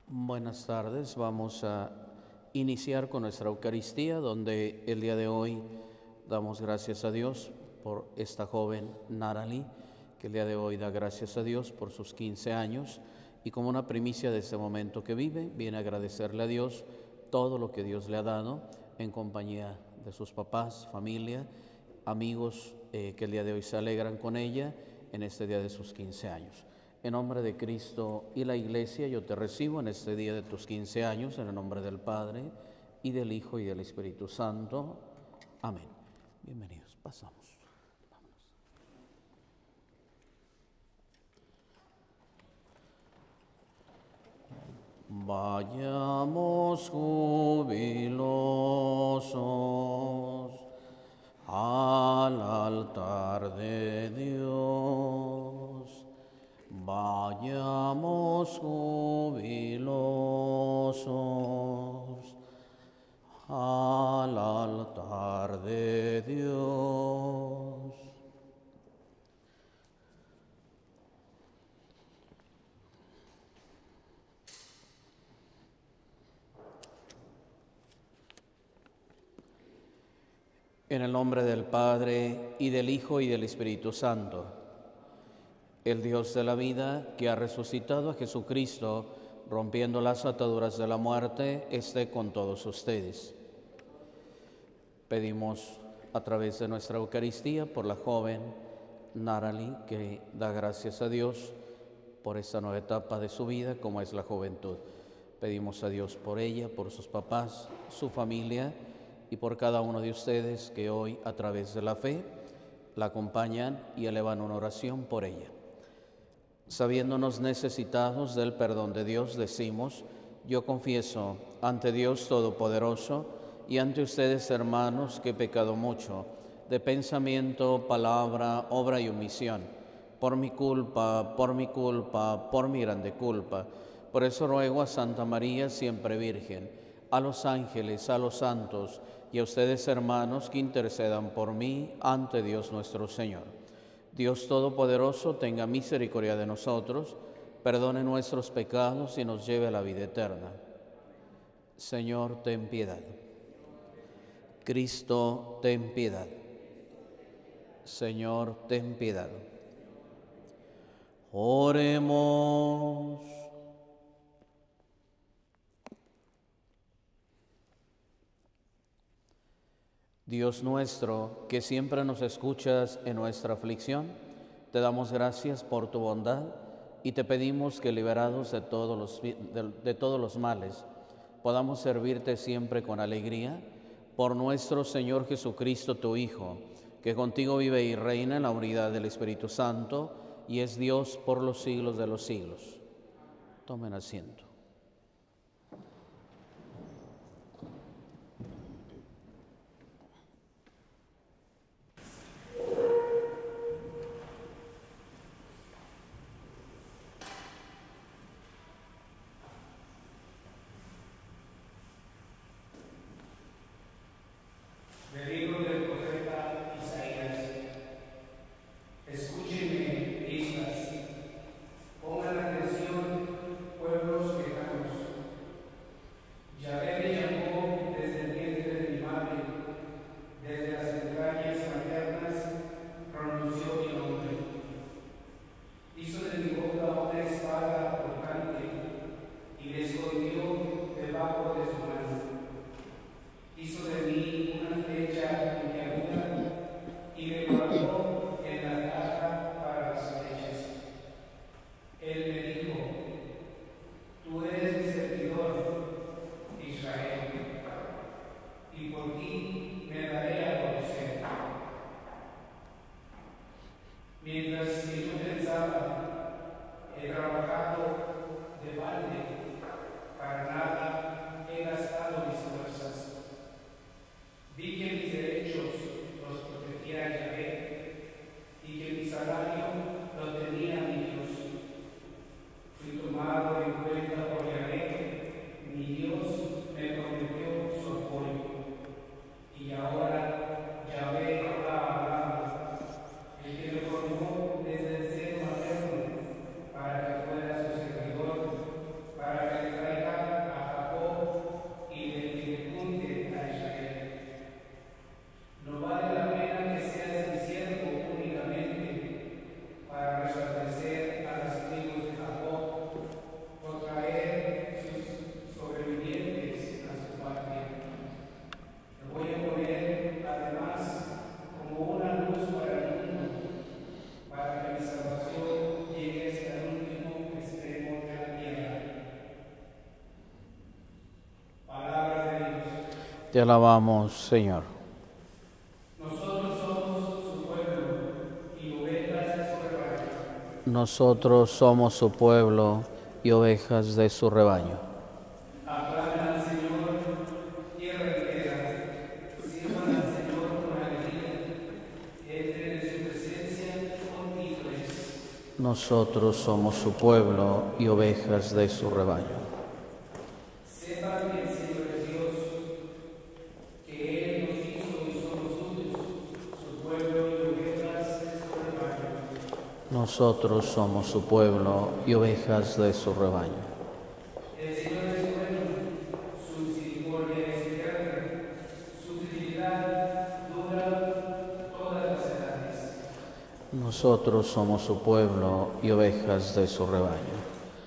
Buenas tardes, vamos a iniciar con nuestra Eucaristía, donde el día de hoy damos gracias a Dios por esta joven Narali, que el día de hoy da gracias a Dios por sus 15 años y como una primicia de este momento que vive, viene a agradecerle a Dios todo lo que Dios le ha dado en compañía de sus papás, familia, amigos que el día de hoy se alegran con ella en este día de sus 15 años. En nombre de Cristo y la Iglesia, yo te recibo en este día de tus 15 años, en el nombre del Padre, y del Hijo, y del Espíritu Santo. Amén. Bienvenidos, pasamos. Vayamos jubilosos al altar de Dios. Vayamos jubilosos al altar de Dios. En el nombre del Padre, y del Hijo, y del Espíritu Santo. El Dios de la vida, que ha resucitado a Jesucristo, rompiendo las ataduras de la muerte, esté con todos ustedes. Pedimos a través de nuestra Eucaristía por la joven Narali, que da gracias a Dios por esta nueva etapa de su vida, como es la juventud. Pedimos a Dios por ella, por sus papás, su familia, y por cada uno de ustedes que hoy, a través de la fe, la acompañan y elevan una oración por ella. Sabiéndonos necesitados del perdón de Dios, decimos: yo confieso ante Dios Todopoderoso y ante ustedes, hermanos, que he pecado mucho, de pensamiento, palabra, obra y omisión, por mi culpa, por mi grande culpa. Por eso ruego a Santa María, siempre Virgen, a los ángeles, a los santos, y a ustedes, hermanos, que intercedan por mí ante Dios nuestro Señor. Dios Todopoderoso tenga misericordia de nosotros, perdone nuestros pecados y nos lleve a la vida eterna. Señor, ten piedad. Cristo, ten piedad. Señor, ten piedad. Oremos. Dios nuestro, que siempre nos escuchas en nuestra aflicción, te damos gracias por tu bondad y te pedimos que, liberados de todos los males, podamos servirte siempre con alegría por nuestro Señor Jesucristo, tu Hijo, que contigo vive y reina en la unidad del Espíritu Santo y es Dios por los siglos de los siglos. Tomen asiento. Del libro del profeta Isaías. Escúchenme, islas, pongan atención, pueblos que Te alabamos, Señor. Nosotros somos su pueblo y ovejas de su rebaño. Nosotros somos su pueblo y ovejas de su rebaño. Aclamen al Señor, tierra entera. Sirvan al Señor con alegría. Entren en su presencia con vítores. Nosotros somos su pueblo y ovejas de su rebaño. Sepan que el Señor es Dios, que Él nos hizo y somos suyos, su pueblo y ovejas de su rebaño. Nosotros somos su pueblo y ovejas de su rebaño. El Señor es bueno, su misericordia es eterna, su fidelidad dura todas las edades. Nosotros somos su pueblo y ovejas de su rebaño.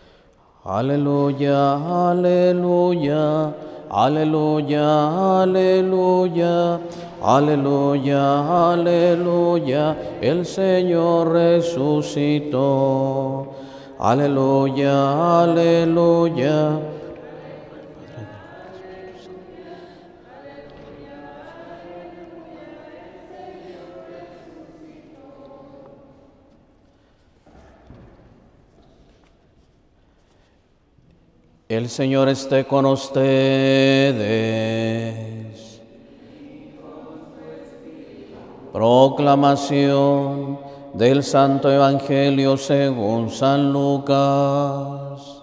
Aleluya, aleluya, aleluya, aleluya, aleluya, aleluya, el Señor resucitó. Aleluya, aleluya. El Señor esté con ustedes. Proclamación del Santo Evangelio según San Lucas.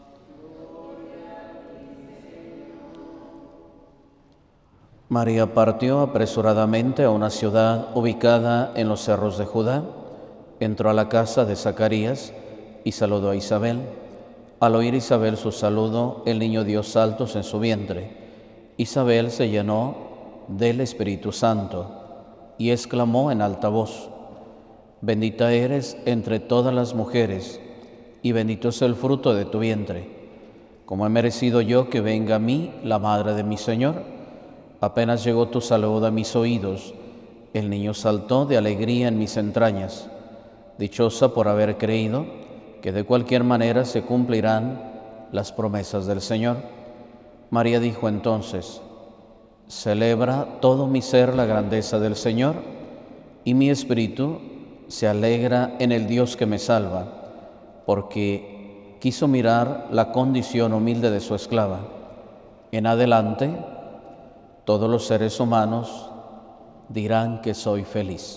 María partió apresuradamente a una ciudad ubicada en los cerros de Judá. Entró a la casa de Zacarías y saludó a Isabel. Al oír Isabel su saludo, el niño dio saltos en su vientre. Isabel se llenó del Espíritu Santo y exclamó en alta voz: Bendita eres entre todas las mujeres, y bendito es el fruto de tu vientre. ¿Cómo he merecido yo que venga a mí la madre de mi Señor? Apenas llegó tu saludo a mis oídos, el niño saltó de alegría en mis entrañas. Dichosa por haber creído que de cualquier manera se cumplirán las promesas del Señor. María dijo entonces: celebra todo mi ser la grandeza del Señor, y mi espíritu se alegra en el Dios que me salva, porque quiso mirar la condición humilde de su esclava. En adelante, todos los seres humanos dirán que soy feliz.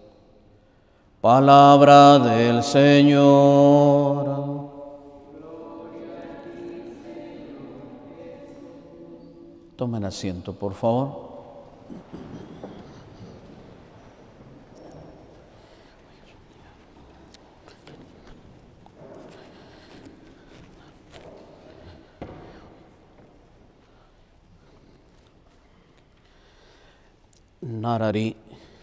Palabra del Señor. Tomen asiento, por favor. Narari,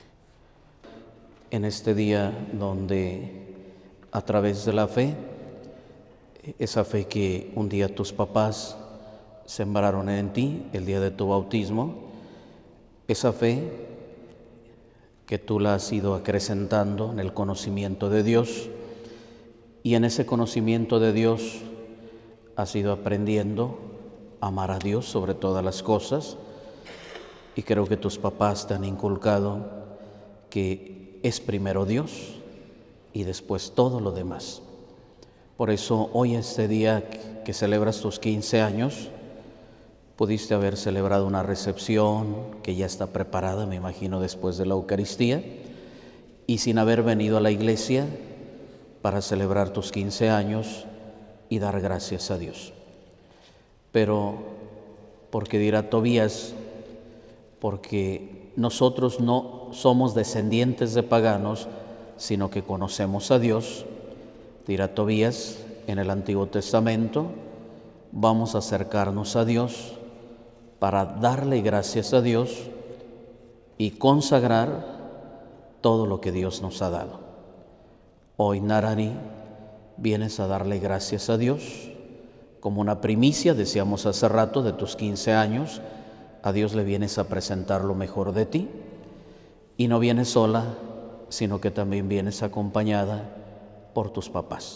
en este día donde a través de la fe, esa fe que un día tus papás sembraron en ti el día de tu bautismo, esa fe que tú la has ido acrecentando en el conocimiento de Dios, y en ese conocimiento de Dios has ido aprendiendo a amar a Dios sobre todas las cosas, y creo que tus papás te han inculcado que es primero Dios y después todo lo demás. Por eso hoy, este día que celebras tus 15 años, pudiste haber celebrado una recepción que ya está preparada, me imagino, después de la Eucaristía, y sin haber venido a la iglesia para celebrar tus 15 años y dar gracias a Dios. Pero, porque dirá Tobías, porque nosotros no somos descendientes de paganos, sino que conocemos a Dios, dirá Tobías, en el Antiguo Testamento vamos a acercarnos a Dios para darle gracias a Dios y consagrar todo lo que Dios nos ha dado. Hoy, Narari, vienes a darle gracias a Dios como una primicia, decíamos hace rato, de tus 15 años. A Dios le vienes a presentar lo mejor de ti, y no vienes sola, sino que también vienes acompañada por tus papás.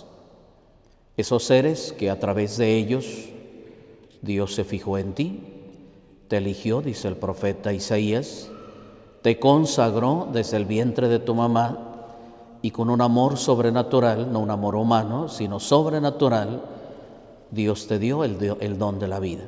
Esos seres que a través de ellos Dios se fijó en ti te eligió, dice el profeta Isaías, te consagró desde el vientre de tu mamá y con un amor sobrenatural, no un amor humano, sino sobrenatural, Dios te dio el don de la vida.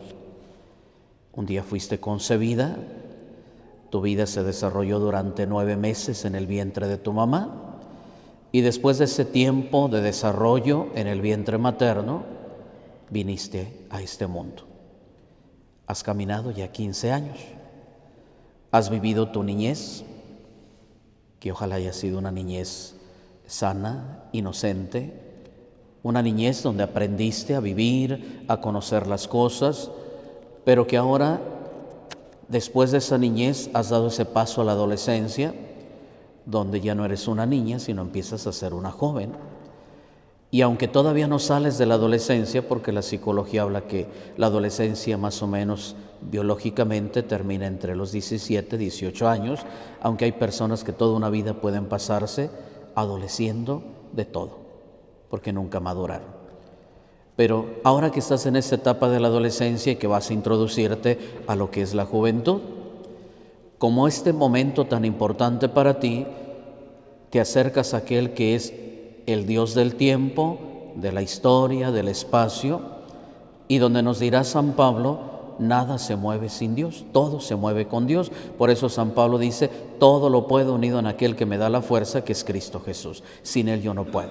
Un día fuiste concebida, tu vida se desarrolló durante 9 meses en el vientre de tu mamá y después de ese tiempo de desarrollo en el vientre materno, viniste a este mundo. Has caminado ya 15 años, has vivido tu niñez, que ojalá haya sido una niñez sana, inocente, una niñez donde aprendiste a vivir, a conocer las cosas, pero que ahora, después de esa niñez, has dado ese paso a la adolescencia, donde ya no eres una niña, sino empiezas a ser una joven. Y aunque todavía no sales de la adolescencia, porque la psicología habla que la adolescencia más o menos biológicamente termina entre los 17, 18 años, aunque hay personas que toda una vida pueden pasarse adoleciendo de todo, porque nunca maduraron. Pero ahora que estás en esta etapa de la adolescencia y que vas a introducirte a lo que es la juventud, como este momento tan importante para ti, te acercas a aquel que es el Dios del tiempo, de la historia, del espacio, y donde nos dirá San Pablo, nada se mueve sin Dios, todo se mueve con Dios. Por eso San Pablo dice, todo lo puedo unido en aquel que me da la fuerza, que es Cristo Jesús. Sin Él yo no puedo.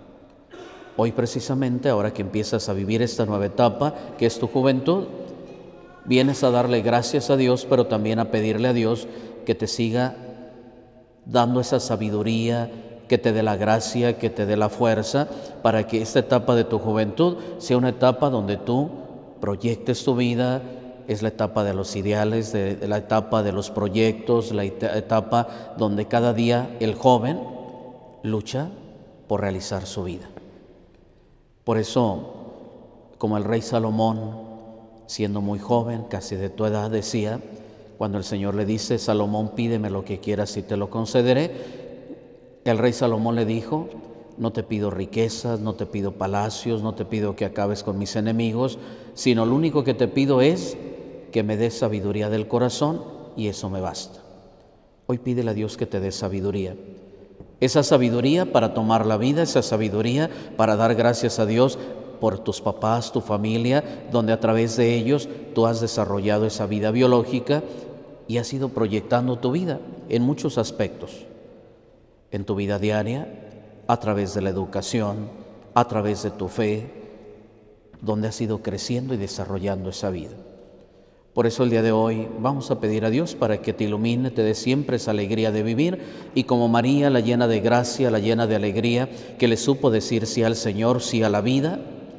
Hoy precisamente, ahora que empiezas a vivir esta nueva etapa, que es tu juventud, vienes a darle gracias a Dios, pero también a pedirle a Dios que te siga dando esa sabiduría, que te dé la gracia, que te dé la fuerza, para que esta etapa de tu juventud sea una etapa donde tú proyectes tu vida. Es la etapa de los ideales, de la etapa de los proyectos, la etapa donde cada día el joven lucha por realizar su vida. Por eso, como el rey Salomón, siendo muy joven, casi de tu edad, decía, cuando el Señor le dice, Salomón, pídeme lo que quieras y te lo concederé, el rey Salomón le dijo, no te pido riquezas, no te pido palacios, no te pido que acabes con mis enemigos, sino lo único que te pido es que me des sabiduría del corazón y eso me basta. Hoy pídele a Dios que te dé sabiduría. Esa sabiduría para tomar la vida, esa sabiduría para dar gracias a Dios por tus papás, tu familia, donde a través de ellos tú has desarrollado esa vida biológica y has ido proyectando tu vida en muchos aspectos. En tu vida diaria, a través de la educación, a través de tu fe, donde has ido creciendo y desarrollando esa vida. Por eso el día de hoy vamos a pedir a Dios para que te ilumine, te dé siempre esa alegría de vivir y como María, la llena de gracia, la llena de alegría, que le supo decir sí al Señor, sí a la vida,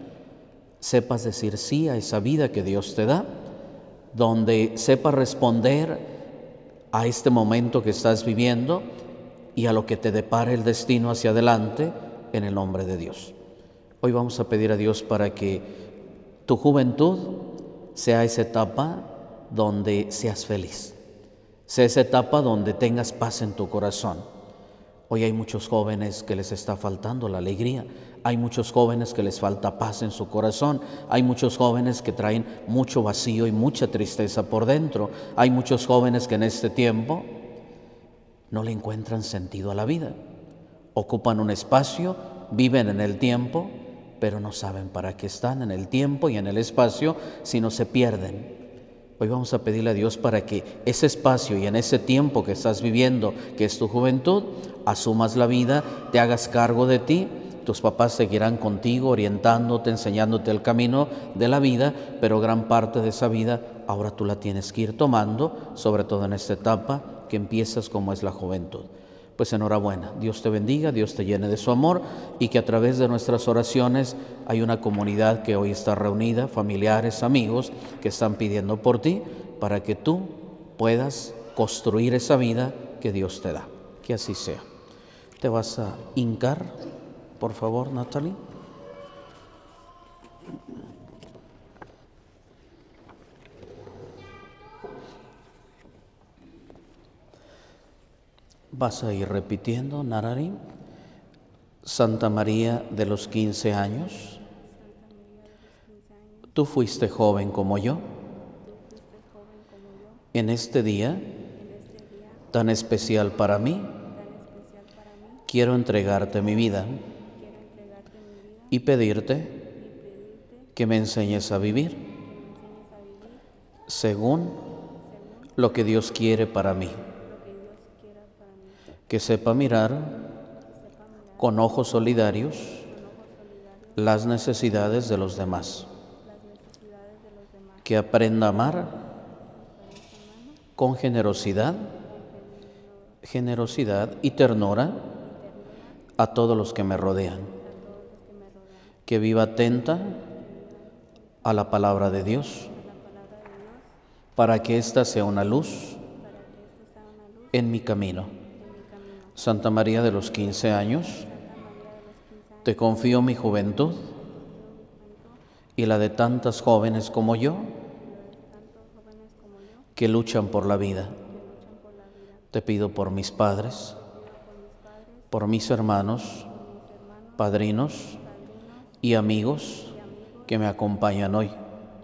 sepas decir sí a esa vida que Dios te da, donde sepas responder a este momento que estás viviendo y a lo que te depara el destino hacia adelante en el nombre de Dios. Hoy vamos a pedir a Dios para que tu juventud sea esa etapa donde seas feliz, sea esa etapa donde tengas paz en tu corazón. Hoy hay muchos jóvenes que les está faltando la alegría, hay muchos jóvenes que les falta paz en su corazón, hay muchos jóvenes que traen mucho vacío y mucha tristeza por dentro, hay muchos jóvenes que en este tiempo no le encuentran sentido a la vida. Ocupan un espacio, viven en el tiempo, pero no saben para qué están en el tiempo y en el espacio, sino se pierden. Hoy vamos a pedirle a Dios para que ese espacio y en ese tiempo que estás viviendo, que es tu juventud, asumas la vida, te hagas cargo de ti. Tus papás seguirán contigo, orientándote, enseñándote el camino de la vida, pero gran parte de esa vida ahora tú la tienes que ir tomando, sobre todo en esta etapa que empiezas como es la juventud. Pues enhorabuena, Dios te bendiga, Dios te llene de su amor y que a través de nuestras oraciones hay una comunidad que hoy está reunida, familiares, amigos, que están pidiendo por ti para que tú puedas construir esa vida que Dios te da. Que así sea. Te vas a hincar, por favor, Natalie. Vas a ir repitiendo, Narari. Santa María de los 15 años, tú fuiste joven como yo, En este día tan especial para mí, quiero entregarte mi vida y pedirte que me enseñes a vivir según lo que Dios quiere para mí. Que sepa mirar con ojos solidarios las necesidades de los demás. Que aprenda a amar con generosidad y ternura a todos los que me rodean. Que viva atenta a la palabra de Dios para que ésta sea una luz en mi camino. Santa María de los 15 años, te confío mi juventud y la de tantas jóvenes como yo que luchan por la vida. Te pido por mis padres, por mis hermanos, padrinos y amigos que me acompañan hoy.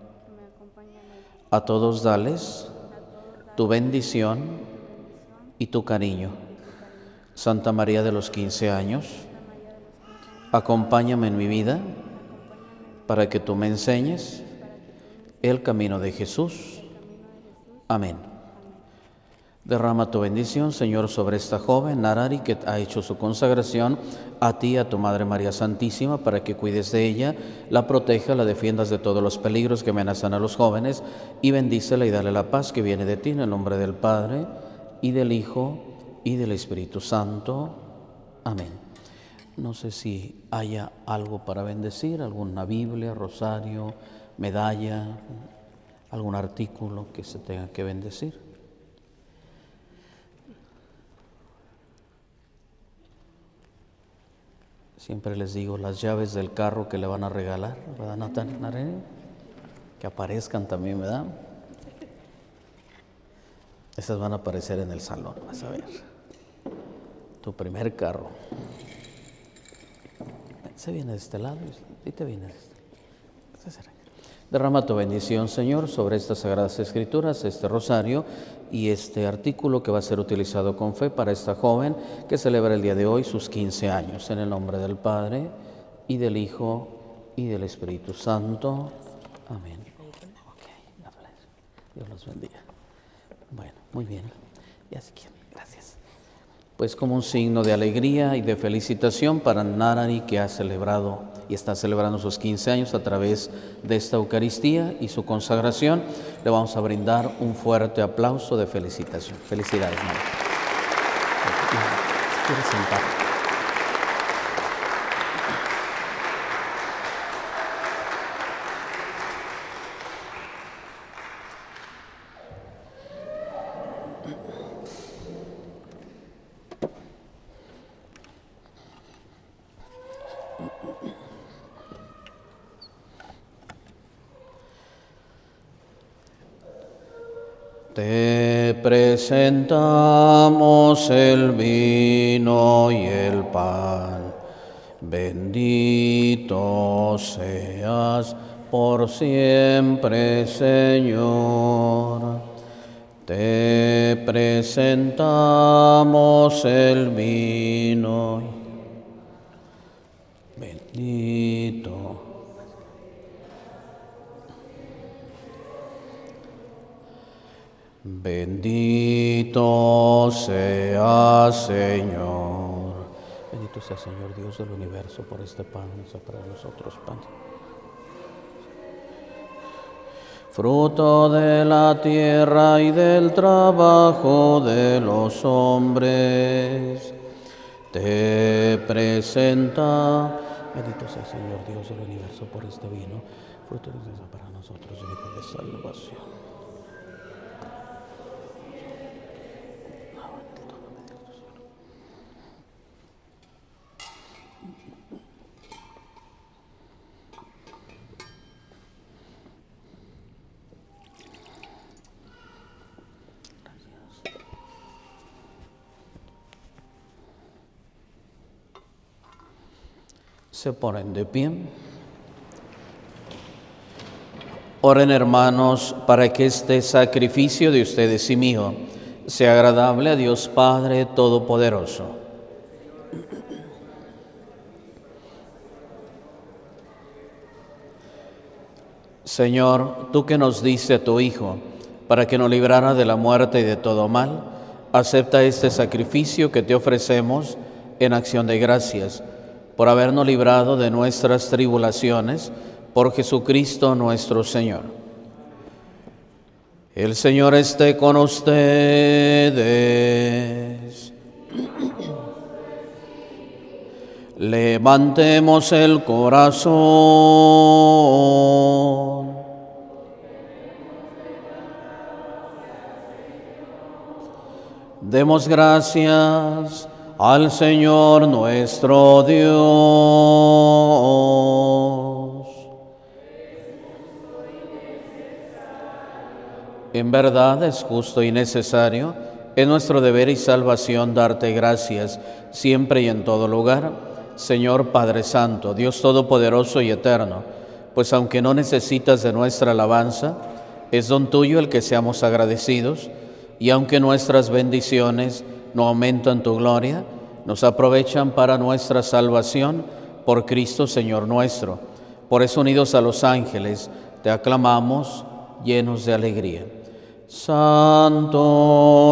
A todos dales tu bendición y tu cariño. Santa María de los 15 años, acompáñame en mi vida para que tú me enseñes el camino de Jesús. Amén. Derrama tu bendición, Señor, sobre esta joven Narari que ha hecho su consagración a ti, a tu Madre María Santísima, para que cuides de ella, la proteja, la defiendas de todos los peligros que amenazan a los jóvenes y bendícela y dale la paz que viene de ti, en el nombre del Padre y del Hijo y del Espíritu Santo. Amén. No sé si haya algo para bendecir, alguna Biblia, rosario, medalla, algún artículo que se tenga que bendecir. Siempre les digo las llaves del carro que le van a regalar, ¿verdad, Natalia? Que aparezcan también, ¿verdad? Estas van a aparecer en el salón, vas a ver. Tu primer carro. Se viene de este lado y te viene de este. Derrama tu bendición, Señor, sobre estas Sagradas Escrituras, este rosario y este artículo que va a ser utilizado con fe para esta joven que celebra el día de hoy sus 15 años. En el nombre del Padre y del Hijo y del Espíritu Santo. Amén. Dios los bendiga. Bueno, muy bien. Ya se quieren. Gracias. Pues como un signo de alegría y de felicitación para Narari, que ha celebrado y está celebrando sus 15 años a través de esta Eucaristía y su consagración, le vamos a brindar un fuerte aplauso de felicitación. Felicidades, Narari. ¿Quieres sentar? Te presentamos el vino y el pan. Bendito seas por siempre, Señor. Te presentamos el vino. Bendito. Bendito sea, Señor. Bendito sea, Señor, Dios del universo, por este pan, para nosotros pan. Fruto de la tierra y del trabajo de los hombres, te presenta. Bendito sea, Señor, Dios del universo, por este vino, fruto de Dios para nosotros, hijo de salvación. Se ponen de pie. Oren, hermanos, para que este sacrificio de ustedes y mío sea agradable a Dios Padre Todopoderoso. Señor, tú que nos diste a tu Hijo, para que nos librara de la muerte y de todo mal, acepta este sacrificio que te ofrecemos en acción de gracias, por habernos librado de nuestras tribulaciones, por Jesucristo nuestro Señor. El Señor esté con ustedes. Levantemos el corazón. Demos gracias al Señor nuestro Dios. En verdad es justo y necesario, es nuestro deber y salvación darte gracias siempre y en todo lugar, Señor Padre Santo, Dios Todopoderoso y Eterno, pues aunque no necesitas de nuestra alabanza, es don tuyo el que seamos agradecidos, y aunque nuestras bendiciones no aumentan tu gloria, nos aprovechan para nuestra salvación por Cristo Señor nuestro. Por eso, unidos a los ángeles, te aclamamos llenos de alegría. Santo,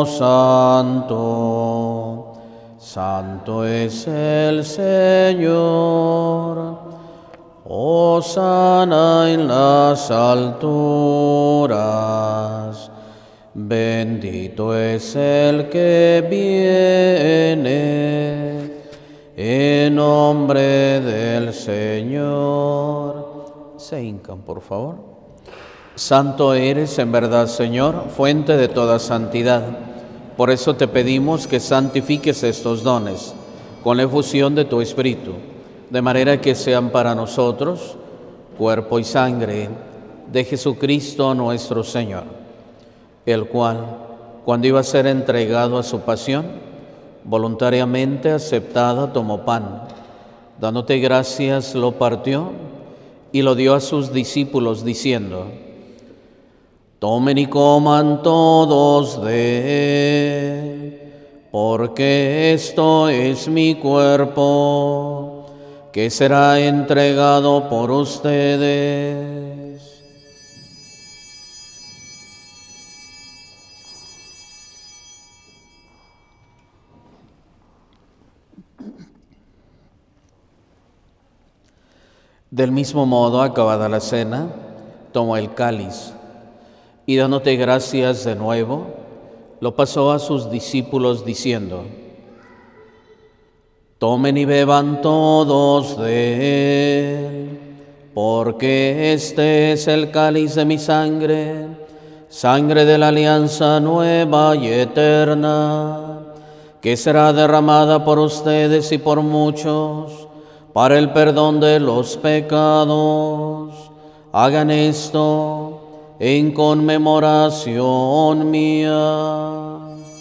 santo, santo es el Señor. Hosana en las alturas. Bendito es el que viene en nombre del Señor. Se hincan, por favor. Santo eres en verdad, Señor, fuente de toda santidad. Por eso te pedimos que santifiques estos dones con la efusión de tu Espíritu, de manera que sean para nosotros cuerpo y sangre de Jesucristo nuestro Señor, el cual, cuando iba a ser entregado a su pasión, voluntariamente aceptada, tomó pan, dándote gracias, lo partió y lo dio a sus discípulos, diciendo: tomen y coman todos de él, porque esto es mi cuerpo, que será entregado por ustedes. Del mismo modo, acabada la cena, tomó el cáliz y, dándote gracias de nuevo, lo pasó a sus discípulos diciendo: tomen y beban todos de él, porque este es el cáliz de mi sangre, sangre de la alianza nueva y eterna, que será derramada por ustedes y por muchos para el perdón de los pecados. Hagan esto en conmemoración mía.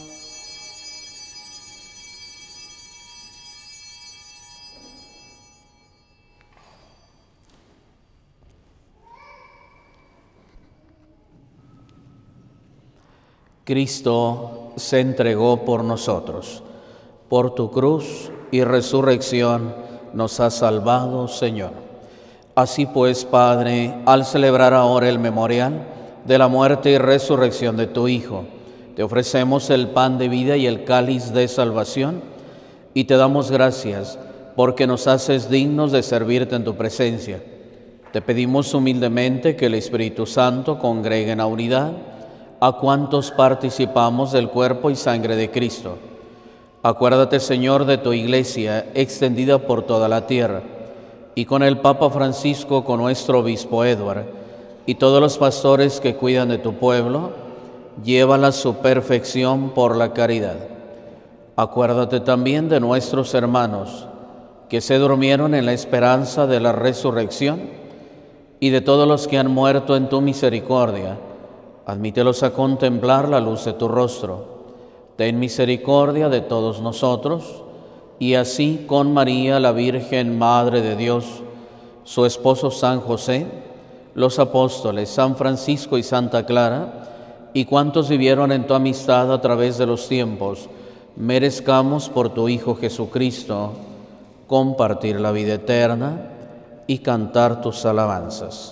Cristo se entregó por nosotros. Por tu cruz y resurrección nos has salvado, Señor. Así pues, Padre, al celebrar ahora el memorial de la muerte y resurrección de tu Hijo, te ofrecemos el pan de vida y el cáliz de salvación, y te damos gracias porque nos haces dignos de servirte en tu presencia. Te pedimos humildemente que el Espíritu Santo congregue en la unidad a cuantos participamos del cuerpo y sangre de Cristo. Acuérdate, Señor, de tu Iglesia extendida por toda la tierra, y con el Papa Francisco, con nuestro obispo Edward, y todos los pastores que cuidan de tu pueblo, llévala a su perfección por la caridad. Acuérdate también de nuestros hermanos que se durmieron en la esperanza de la resurrección, y de todos los que han muerto en tu misericordia. Admítelos a contemplar la luz de tu rostro. Ten misericordia de todos nosotros, y así con María, la Virgen Madre de Dios, su esposo San José, los apóstoles San Francisco y Santa Clara, y cuantos vivieron en tu amistad a través de los tiempos, merezcamos por tu Hijo Jesucristo compartir la vida eterna y cantar tus alabanzas.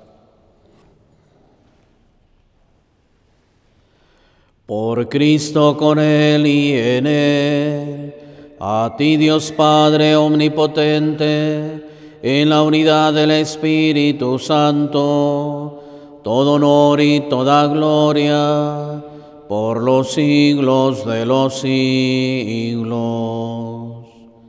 Por Cristo, con Él y en Él, a ti Dios Padre omnipotente, en la unidad del Espíritu Santo, todo honor y toda gloria, por los siglos de los siglos.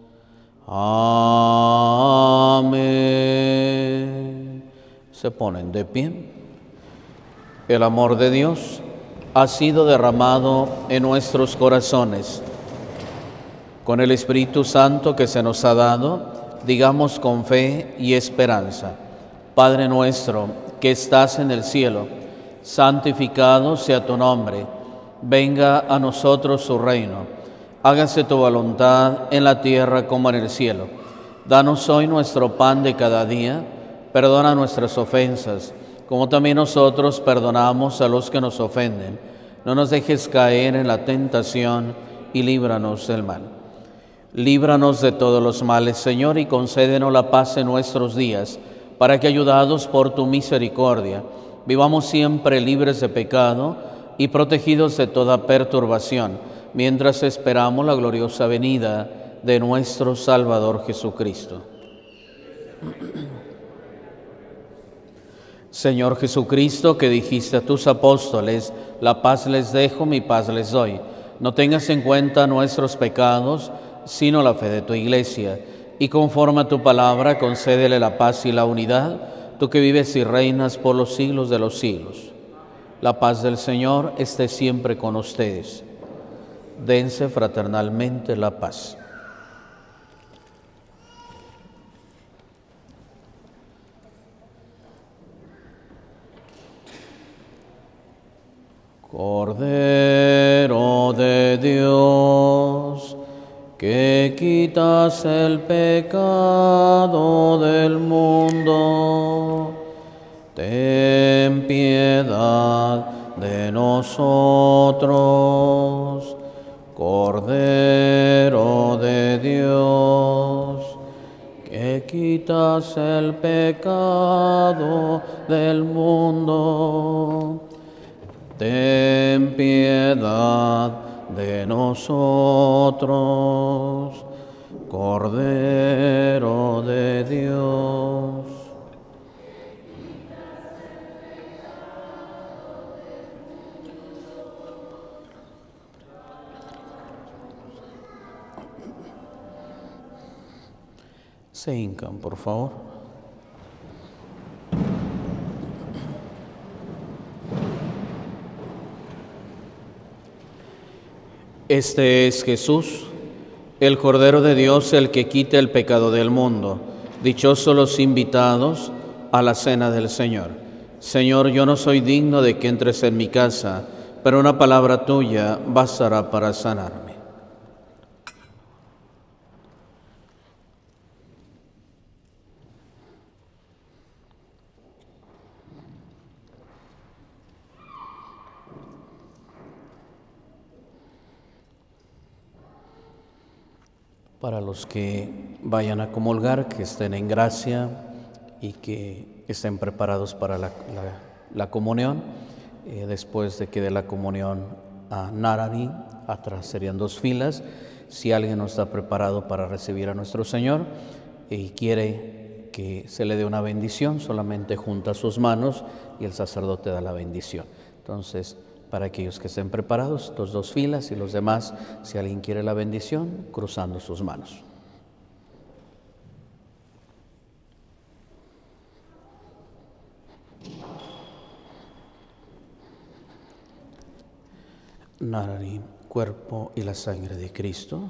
Amén. Se ponen de pie. El amor de Dios ha sido derramado en nuestros corazones. Con el Espíritu Santo que se nos ha dado, digamos con fe y esperanza: Padre nuestro que estás en el cielo, santificado sea tu nombre. Venga a nosotros su reino. Hágase tu voluntad en la tierra como en el cielo. Danos hoy nuestro pan de cada día. Perdona nuestras ofensas, como también nosotros perdonamos a los que nos ofenden. No nos dejes caer en la tentación y líbranos del mal. Líbranos de todos los males, Señor, y concédenos la paz en nuestros días, para que, ayudados por tu misericordia, vivamos siempre libres de pecado y protegidos de toda perturbación, mientras esperamos la gloriosa venida de nuestro Salvador Jesucristo. Señor Jesucristo, que dijiste a tus apóstoles: la paz les dejo, mi paz les doy. No tengas en cuenta nuestros pecados, sino la fe de tu Iglesia, y conforme a tu palabra, concédele la paz y la unidad, tú que vives y reinas por los siglos de los siglos. La paz del Señor esté siempre con ustedes. Dense fraternalmente la paz. Cordero de Dios, que quitas el pecado del mundo, ten piedad de nosotros. Cordero de Dios, que quitas el pecado del mundo, ten piedad de nosotros. Cordero de Dios. Se hincan, por favor. Este es Jesús, el Cordero de Dios, el que quita el pecado del mundo. Dichosos los invitados a la cena del Señor. Señor, yo no soy digno de que entres en mi casa, pero una palabra tuya bastará para sanarme. Para los que vayan a comulgar, que estén en gracia y que estén preparados para la comunión. Después de que dé la comunión a Narani, atrás serían 2 filas. Si alguien no está preparado para recibir a nuestro Señor y quiere que se le dé una bendición, solamente junta sus manos y el sacerdote da la bendición. Entonces, para aquellos que estén preparados, 2 filas, y los demás, si alguien quiere la bendición, cruzando sus manos. Narani, cuerpo y la sangre de Cristo.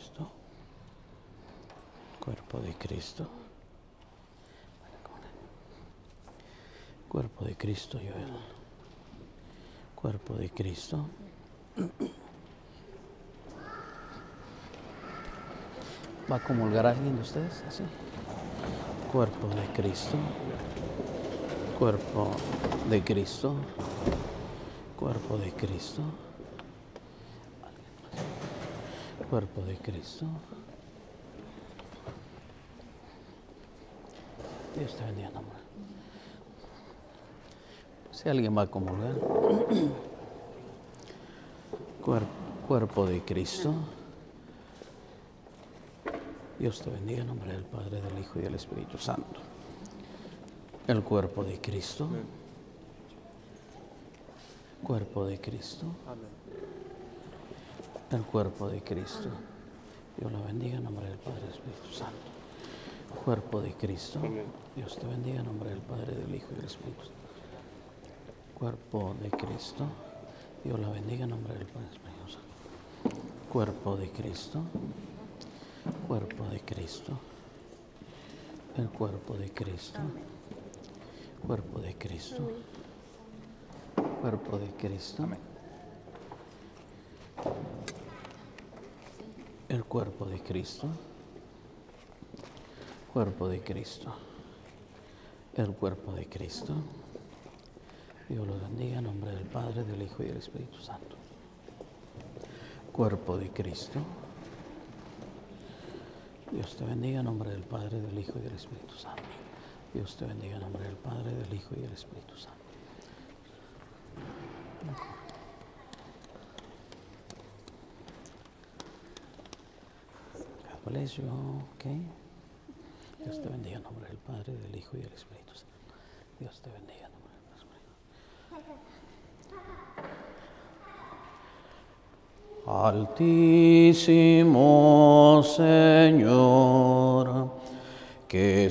Cristo. Cuerpo de Cristo. Cuerpo de Cristo, Joel. Cuerpo de Cristo. ¿Va a comulgar alguien de ustedes? ¿Así? Cuerpo de Cristo. Cuerpo de Cristo. Cuerpo de Cristo. Cuerpo de Cristo. Dios te bendiga, amor. Si alguien va a comulgar. Cuerpo de Cristo. Dios te bendiga en nombre del Padre, del Hijo y del Espíritu Santo. El cuerpo de Cristo. Cuerpo de Cristo. El cuerpo de Cristo. Dios la bendiga en nombre del Padre y del Espíritu Santo. Cuerpo de Cristo. Dios te bendiga en nombre del Padre, del Hijo y del Espíritu Santo. Cuerpo de Cristo. Dios la bendiga en nombre del Padre y del Espíritu Santo. Cuerpo de Cristo. Cuerpo de Cristo. El cuerpo de Cristo. Cuerpo de Cristo. Cuerpo de Cristo. El cuerpo de Cristo. Cuerpo de Cristo. El cuerpo de Cristo. Dios lo bendiga en nombre del Padre, del Hijo y del Espíritu Santo. Cuerpo de Cristo. Dios te bendiga en nombre del Padre, del Hijo y del Espíritu Santo. Dios te bendiga en nombre del Padre, del Hijo y del Espíritu Santo. God bless you, okay? Dios te bendiga en nombre del Padre, del Hijo y del Espíritu Santo. Dios te bendiga en nombre del Padre. Altísimo Señor, que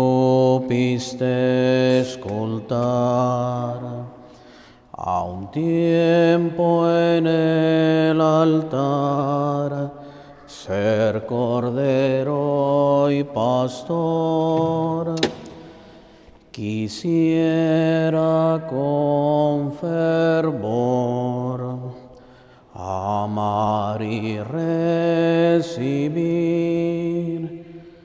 supiste escoltar a un tiempo en el altar, ser cordero y pastor, quisiera con fervor amar y recibir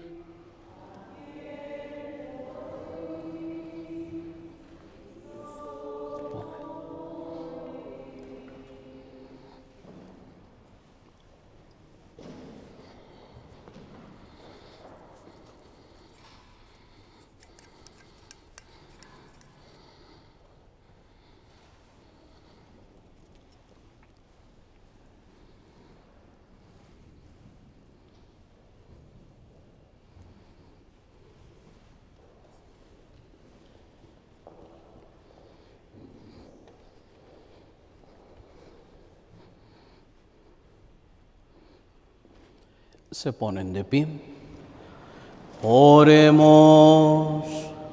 se ponen de pie. Oremos.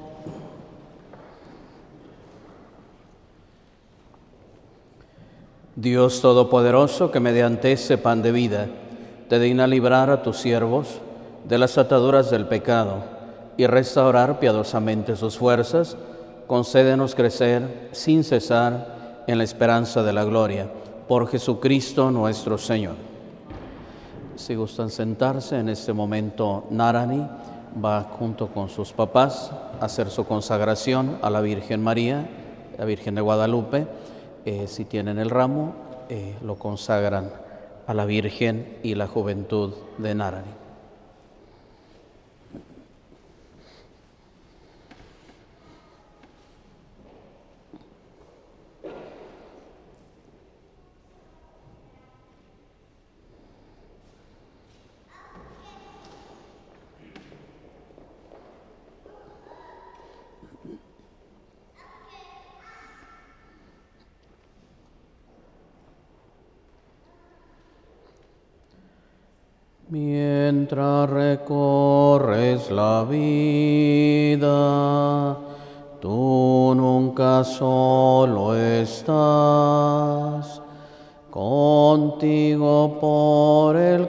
Dios Todopoderoso, que mediante ese pan de vida te digna librar a tus siervos de las ataduras del pecado y restaurar piadosamente sus fuerzas, concédenos crecer sin cesar en la esperanza de la gloria. Por Jesucristo nuestro Señor. Si gustan sentarse, en este momento Narani va junto con sus papás a hacer su consagración a la Virgen María, la Virgen de Guadalupe. Si tienen el ramo, lo consagran a la Virgen y la juventud de Narani. Mientras recorres la vida, tú nunca solo estás. contigo por el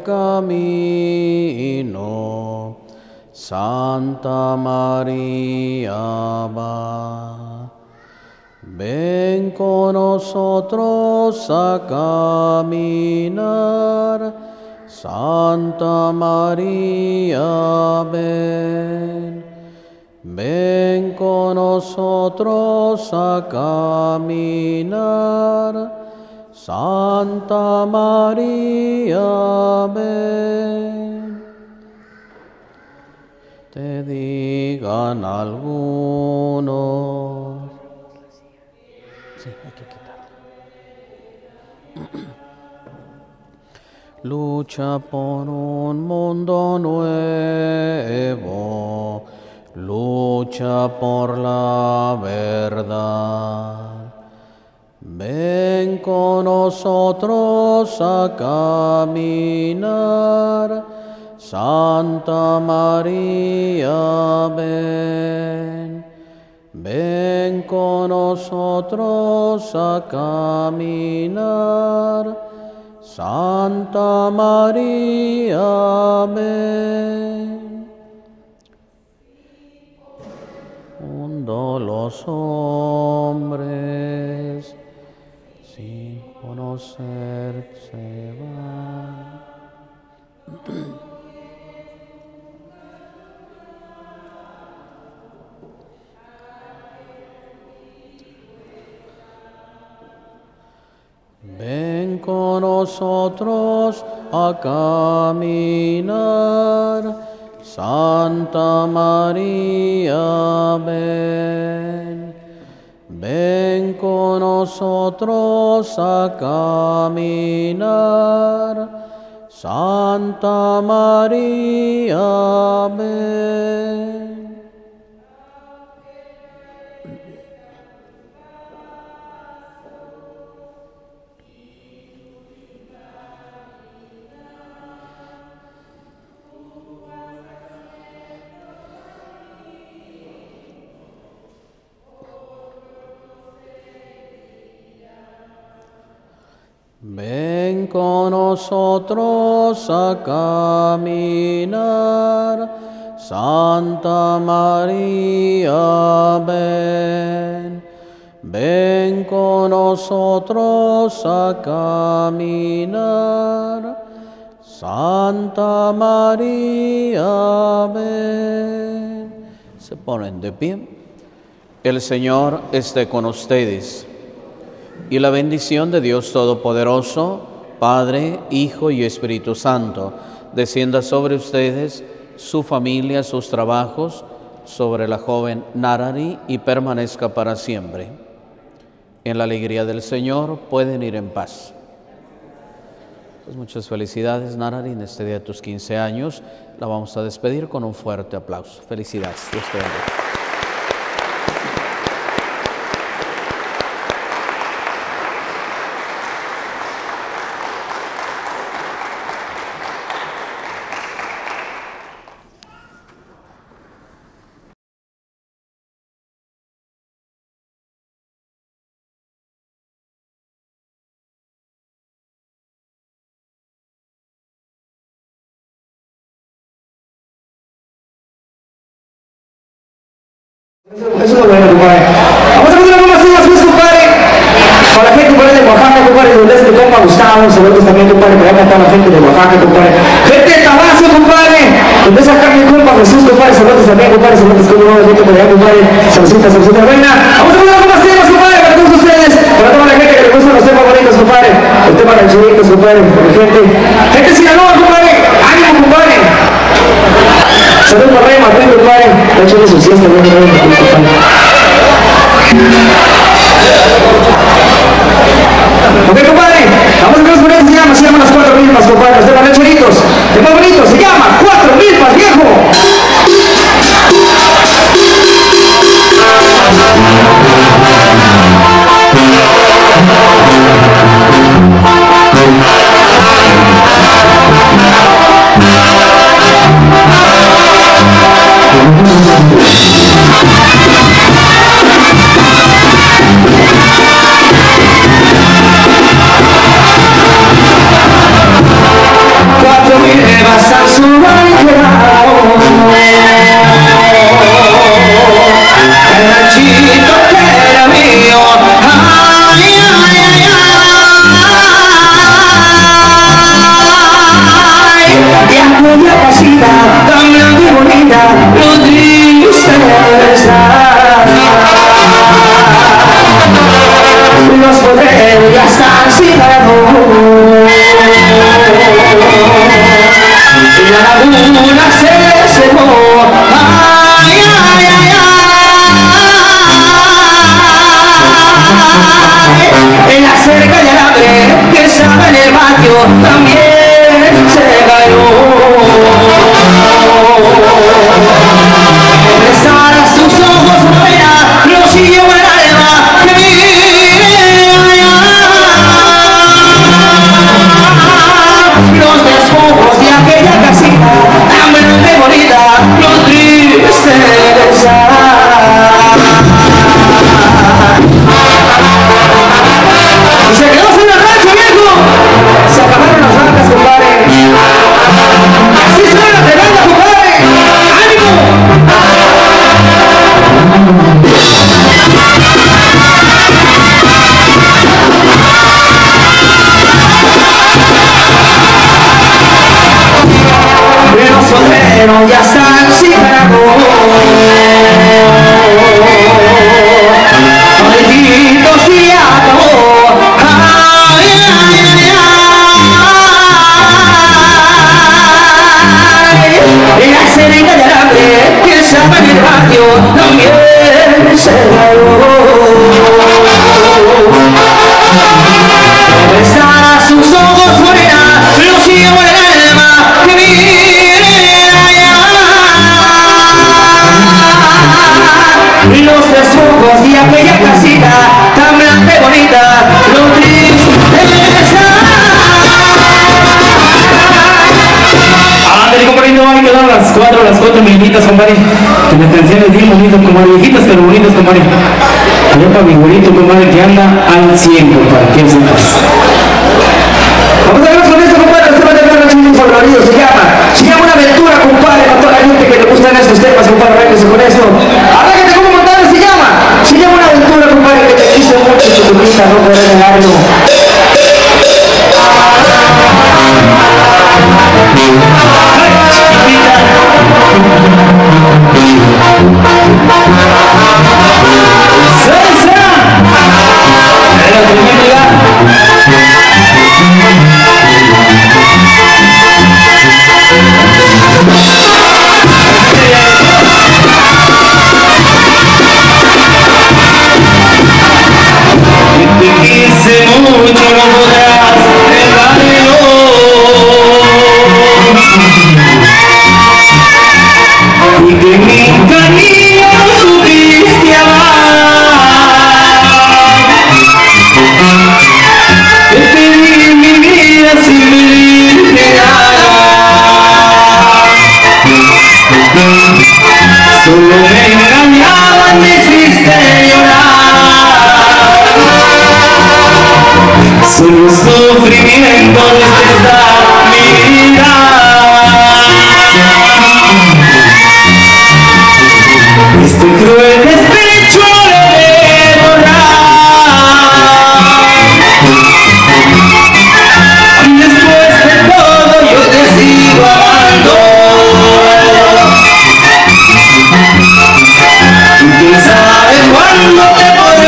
camino. Santa María va. Ven con nosotros a caminar. Santa María, ven. Ven con nosotros a caminar. Santa María, ven. Te digan algunos. Sí, hay que quitarlo. Lucha por un mundo nuevo. Lucha por la verdad. Ven con nosotros a caminar. Santa María, ven. Ven con nosotros a caminar. Santa María, ven. Mundo los hombres sin conocer se van. Ven con nosotros a caminar. Santa María, ven. Ven con nosotros a caminar. Santa María, ven. Ven con nosotros a caminar. Santa María, ven. Ven con nosotros a caminar. Santa María, ven. Se ponen de pie. El Señor esté con ustedes. Y la bendición de Dios Todopoderoso, Padre, Hijo y Espíritu Santo, descienda sobre ustedes, su familia, sus trabajos, sobre la joven Narari y permanezca para siempre. En la alegría del Señor pueden ir en paz. Pues muchas felicidades, Narari, en este día de tus 15 años. La vamos a despedir con un fuerte aplauso. Felicidades. Dios te bendiga. Eso es lo bueno, compadre. Vamos a continuar con más temas, pues, compadre. Para la gente, compadre, de Oaxaca, compadre, donde es mi compa Gustavo, saludos también, compadre, para allá está la gente de Oaxaca, compadre. Gente de Tabasco, compadre, donde es acá mi compa Jesús, compadre, saludos también, compadre, saludos como no, gente por allá, compadre, saludita, reina. Vamos a continuar con más temas, compadre, para todos ustedes, para toda la gente que le gustan los temas bonitos, compadre, el tema de los chilitos, compadre, para la gente de Sinaloa, compadre, ánimo, compadre. Saludos para Rey Martín, compadre. De hecho, de su siesta, no me voy a compadre. Ok, compadre. Vamos a ver con esto. Se llama las 4 milpas, compadre. Los temas rancheritos. El más bonito se llama 4 milpas, viejo. barrio también se cayó. Besar a sus ojos fuera, lo siguió el alma que vive allá. Los despojos de aquella casita tan grande y bonita, lo triste de besar. Y se quedó sin el rancho, viejo. Se acabaron las vacas, compadre. Así suena la tremenda, compadre. ¡Ánimo! Los solteros ya están sin cargo. Malditos y ato. Ay, ay, ay, ay. La escenita de hambre que se llama en el barrio también se cayó. Besar a sus ojos fuera, los llevo el alma que vive allá. Los despojos de aquella casita tan blanca y bonita, lo triste de estar. Ándale, compadre, no hay que dar las 4 minutitas, compadre. Que las canciones bien bonitas, compadre, viejitas pero bonitas, compadre. Allá para mi güerito, compadre, que anda al 100, compadre, que sepas. Vamos a vernos con esto, compadre. Este va a tener un favorito, se llama Una Aventura, compadre, para toda la gente que le gustan estos temas, compadre, arréglese con esto. Arréglate como montaña, se llama Una Aventura, compadre, que te quise mucho, chiquitita, no podré negarlo. Te quise mucho, no podrás negarlo. Y que mi cariño no supiste amar. Te pedí mi vida sin pedirte nada. Solo me engañaban, me hiciste llorar. Solo sufrimiento desde esta mi vida. Este cruel despecho de borrar. Después de todo yo te sigo amando. ¿Quién sabe cuándo te podré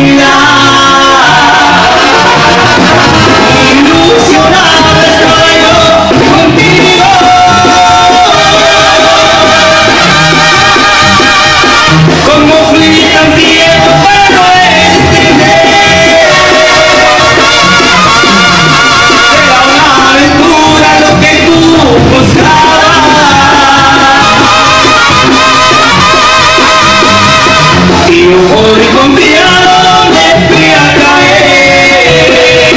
olvidar? Ilusionado estoy yo contigo. Como fui tan ciego para no entender. Era una aventura lo que tú buscabas. Y yo por confiado me fui a caer.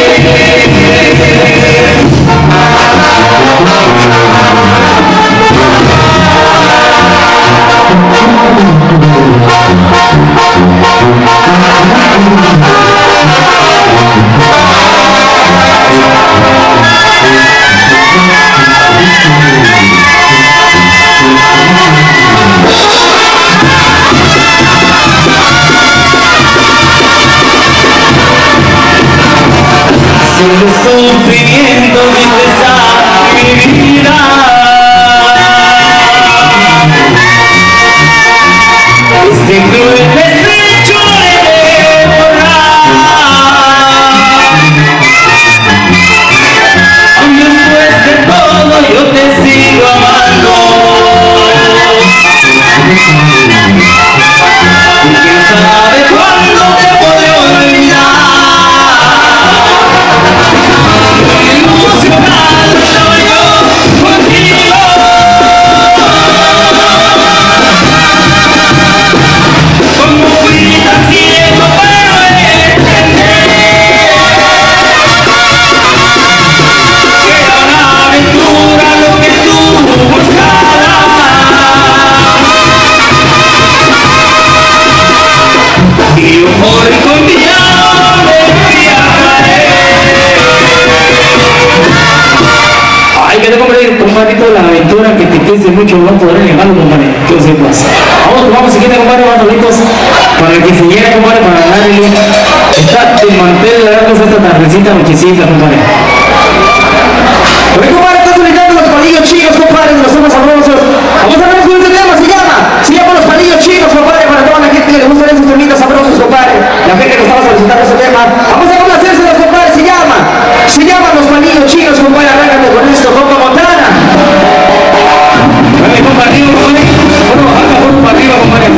Solo sufrimiento mi pesar, mi vida. Este cruel despecho he de borrar. Aun después de todo yo te sigo amando. ¿Quién sabe cuándo te podré olvidar? Ilusión. compadrito, la aventura que te quede mucho no podré negarlo, compadre, que lo sepas. Vamos siguiente, compadre, más bonitos, para que se llegue, compadre, para darle. Está de mantel largos esta tardecita, nochecita, compadre. Oye, compadre, estás solicitando los palillos chinos, compadre, de los temas sabrosos. Vamos a ver cómo este tema se llama los palillos chinos, compadre, para toda la gente que le gustan esos temitas sabrosos, compadre. La gente que estaba solicitando ese tema. Vamos a complacérselos, compadre, se llaman los palillos chinos, compadre, arráncate con esto, compa Montana. Vale, compa arriba, compadre. Bueno, baja por arriba, compadre.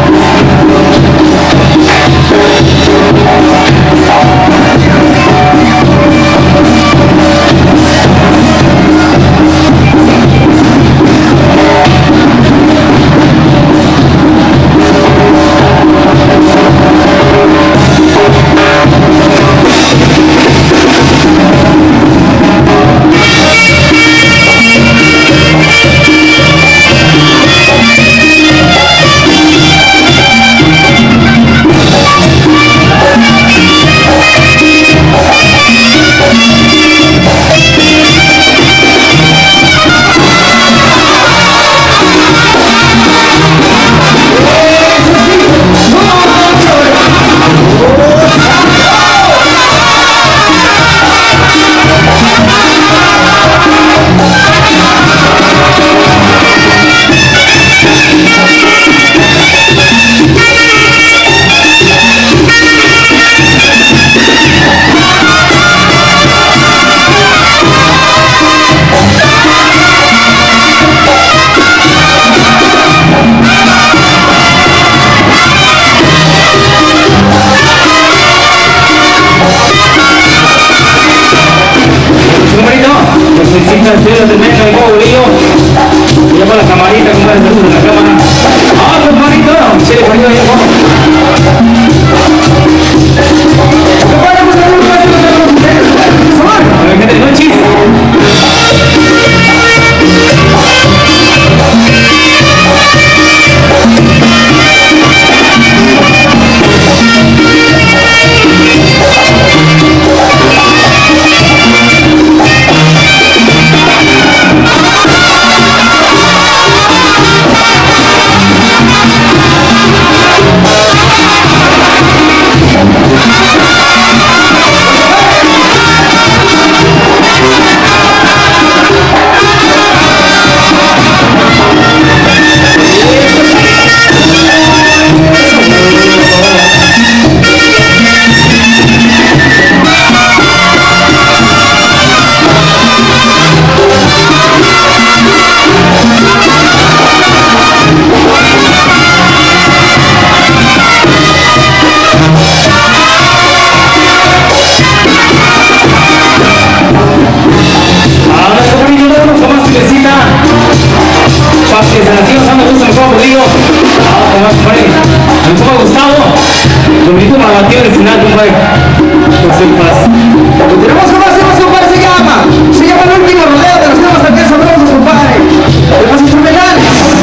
Se llama el último rodeo de los temas también sabrosos, compadre. De los instrumentales.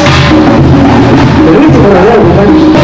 El último rodeo, compadre.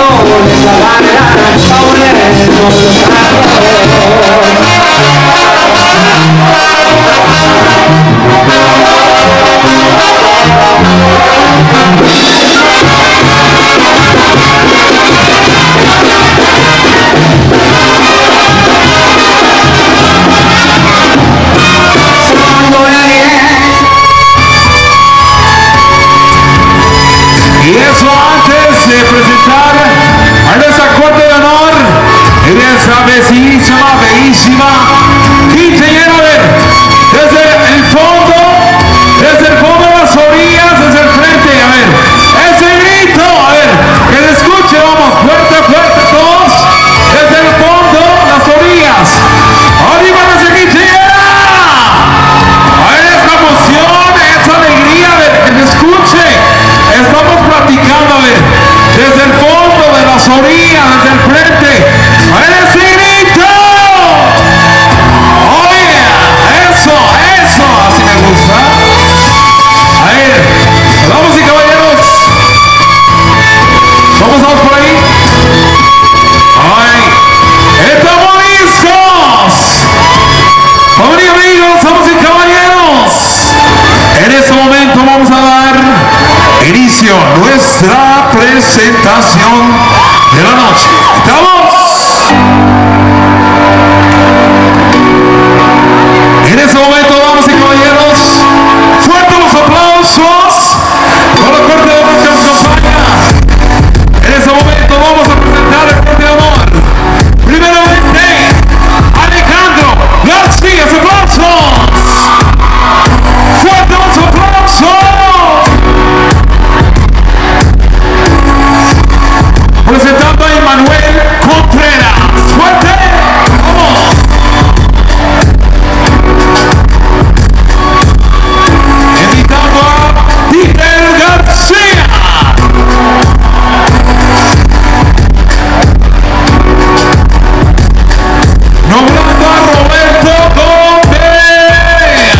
Traiciones, la gana, bellísima, bellísima. Quinceañera, a ver, desde el fondo de las orillas, desde el frente, a ver, ese grito, a ver, que se escuche, vamos, fuerte, fuerte todos, desde el fondo, las orillas, arriba desde quinceañera, a ver, esta emoción, esa alegría, a ver, que se escuche, estamos platicando, a ver, desde el fondo de las orillas, desde el frente, a ver, ese grito, oye, eso, así me gusta. A ver, vamos y caballeros, ¿cómo estamos por ahí? Ay, estamos listos. Familia, amigos, vamos y caballeros, en este momento vamos a dar inicio a nuestra presentación de la noche. ¿Estamos? En este momento, damas y caballeros, fuertes los aplausos con la corte de honor que nos acompaña. En este momento vamos a presentar el corte de honor. Primeramente, Alejandro García, aplausos. Fuertes los aplausos. Presentando a Emanuel Contreras. Fuerte. Vamos. Invitando a Peter García. Nombrando a Roberto Gómez.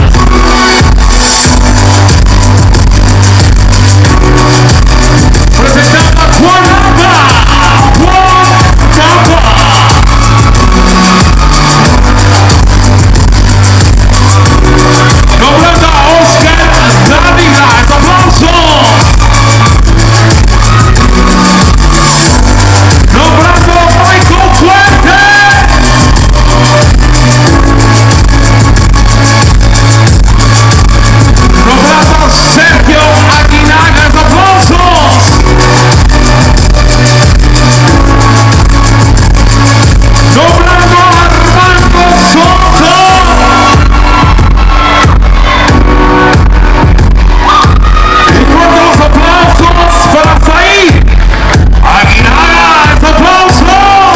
Presentando a Juan Nava. Nombrando a Oscar Dávila. ¡Aplausos! Nombrando a Michael Fuente. Nombrando a Sergio Aguinaga. ¡Aplausos! Nombrando a Armando Soto. Y fuerte los aplausos para Said Aguinaga. ¡Aplausos!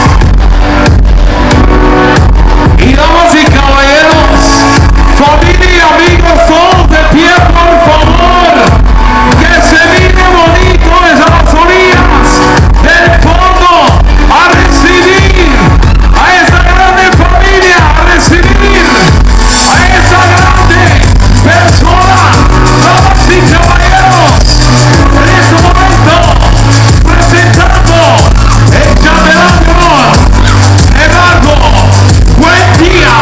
Y damas y caballeros, familia y amigos, todos de pie, por favor, que se mire bonito desde las orillas del fondo a recibir a esa grande familia, a recibir a esa grande persona. Damas y caballeros, en este momento presentando el chambelán de honor, Eduardo Buendía.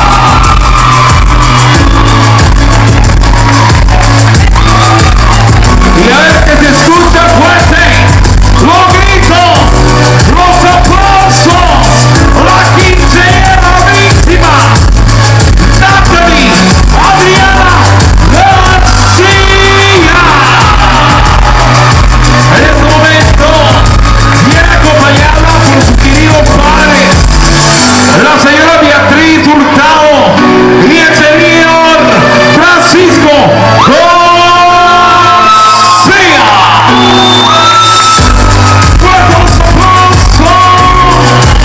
Y a ver que se escucha fuerte los gritos, los aplausos, la quinceañera víctima, Natalie Adriana García. En este momento viene acompañada por su querido padre, la señora Beatriz Hurtado y el señor Francisco García. ¡Fuertes aplausos!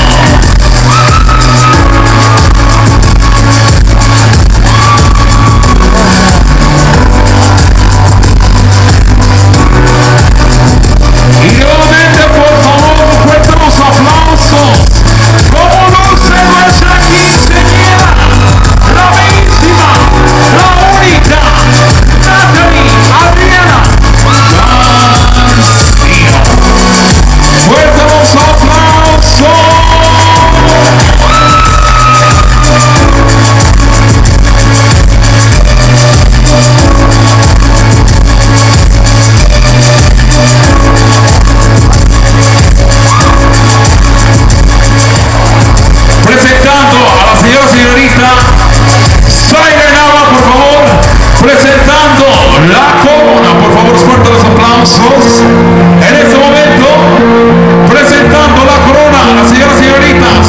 Y nuevamente, por favor, fuertes los aplausos. Como luce nuestra quinceañera, la bellísima, la única, Natalie Adriana García. Fuertes los aplausos. Presentando a la señorita Zaira Nava, por favor, presentando la corona, por favor, fuerte los aplausos. En este momento, presentando la corona a las señoritas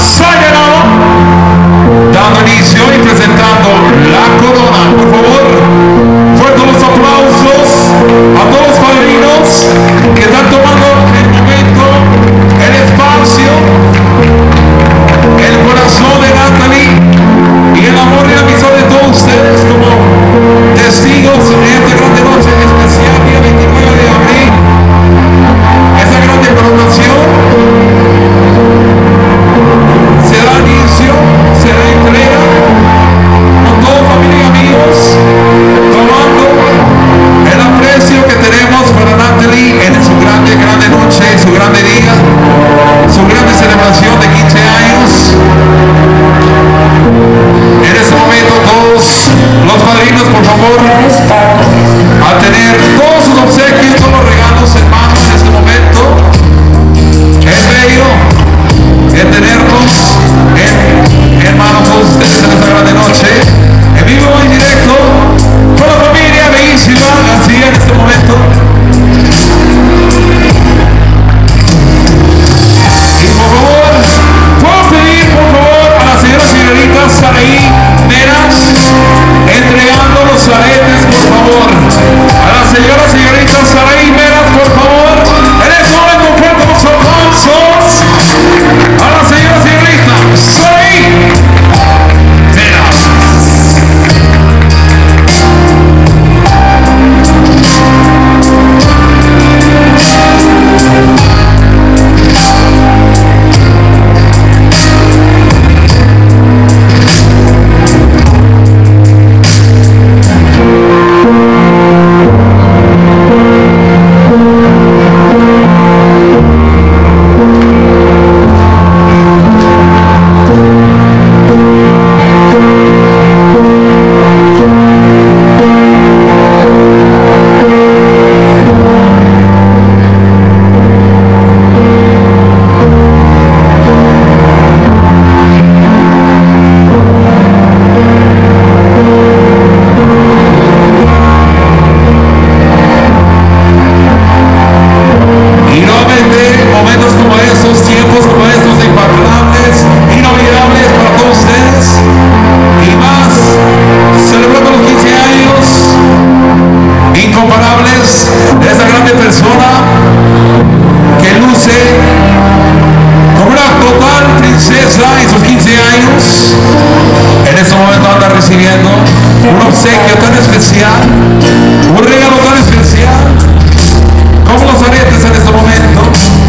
recibiendo un obsequio tan especial, un regalo tan especial como los aretes en este momento.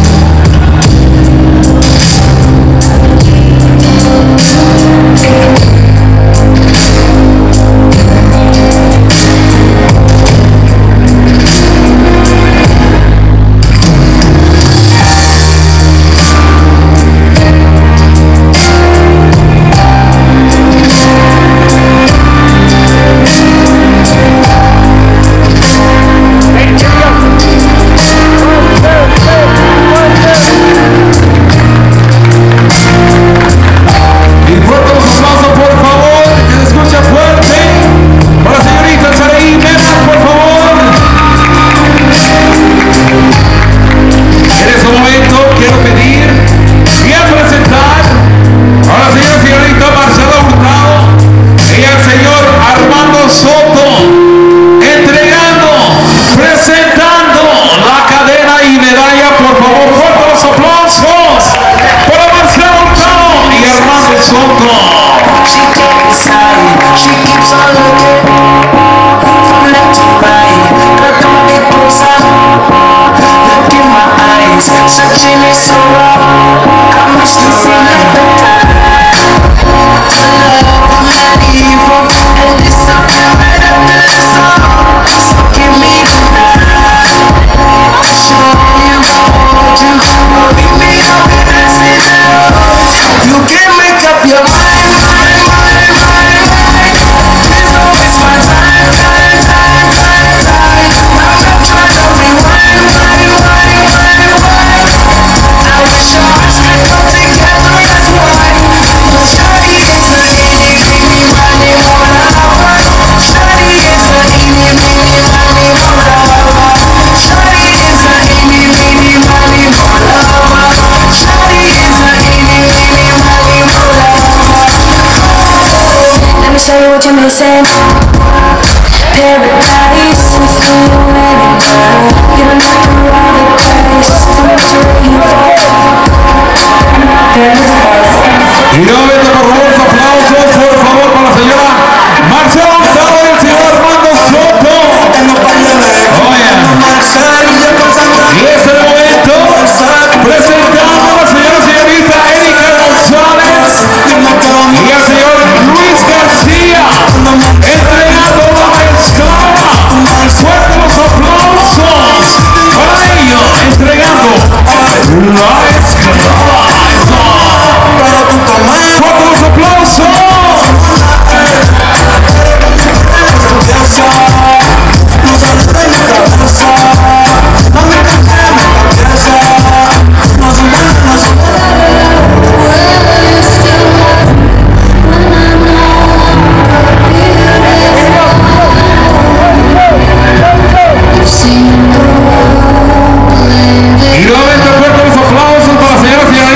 Missing paradise with you and you don't have to roll the dice. So much to wait for. Y nuevamente por favor los aplausos por favor para la señora Marcela Hurtado y el señor Armando Soto. Oh yeah. Y es el momento presentando a la señorita Erika González y al señor Luis García entregando la escala. Fuerte los aplausos para ellos entregando la escala. Fuerte los aplausos. Y nuevamente fuerte los aplausos para la señora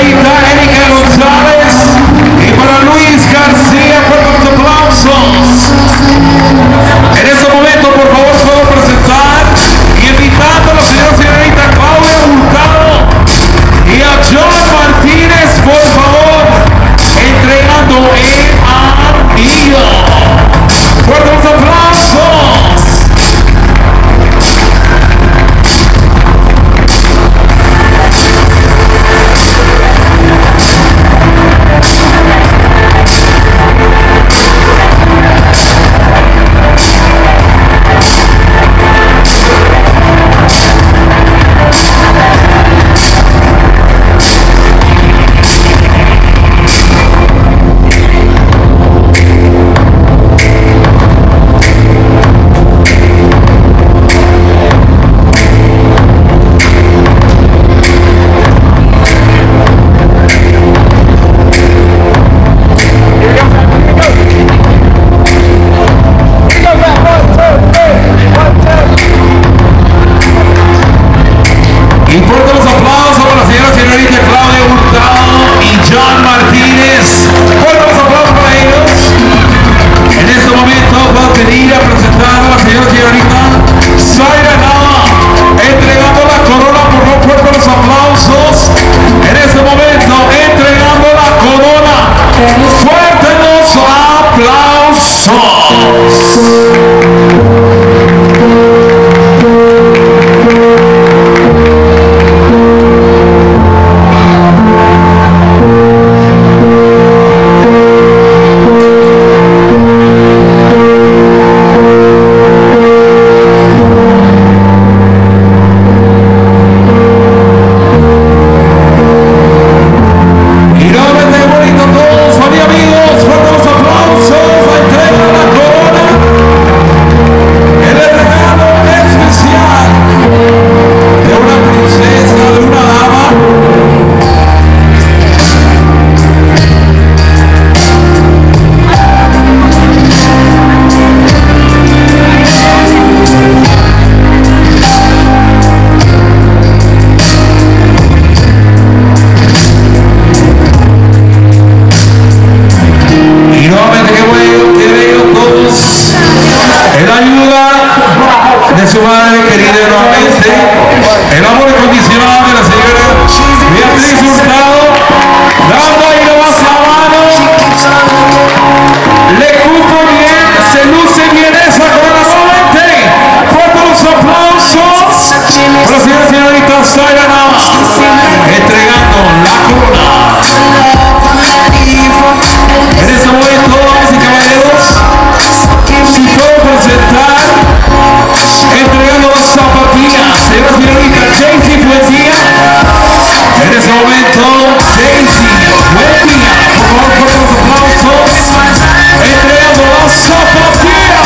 la señorita Zaira Nava, entregando la corona. En este momento, damas y caballeros, si puedo presentar, entregando las zapatillas de la señorita Daisy Buendía. En este momento, Daisy Buendía, por favor, con los aplausos, entregando las zapatillas.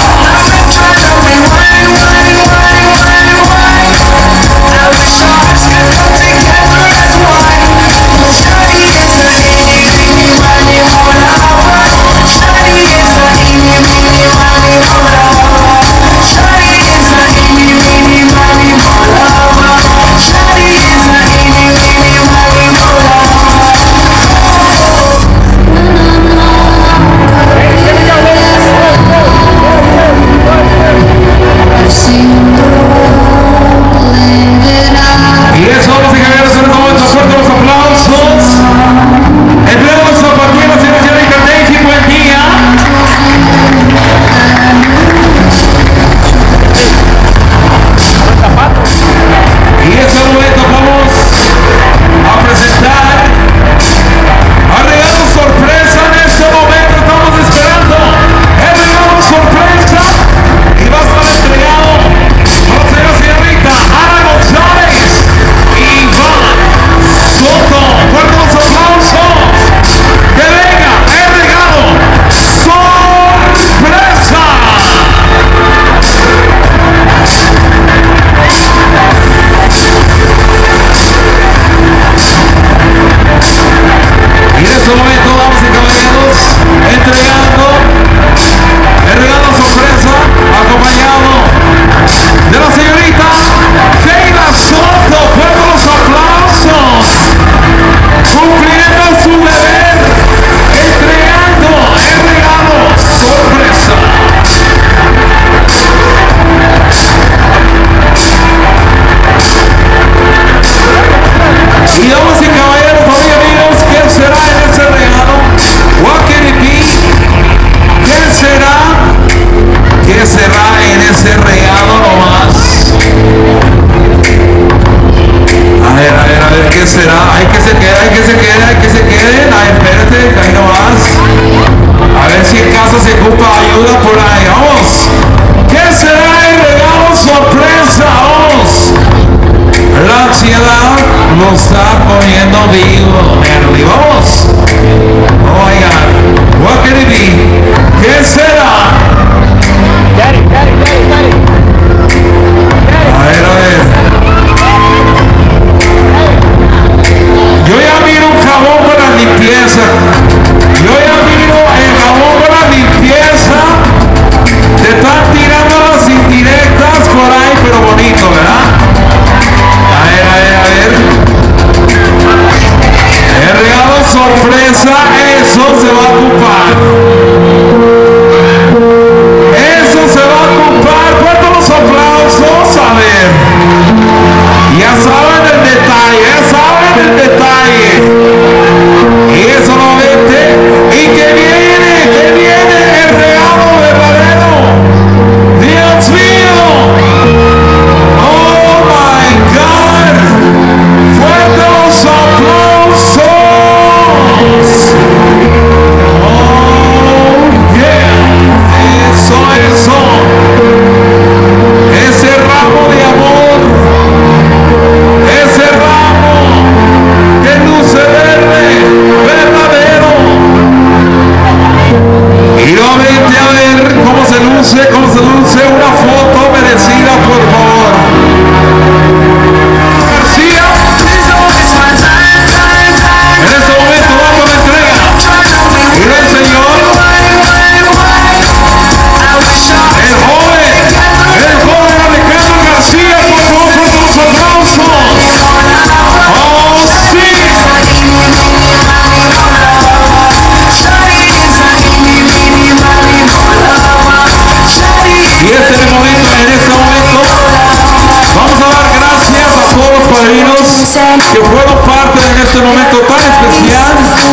Que fueron parte de este momento tan especial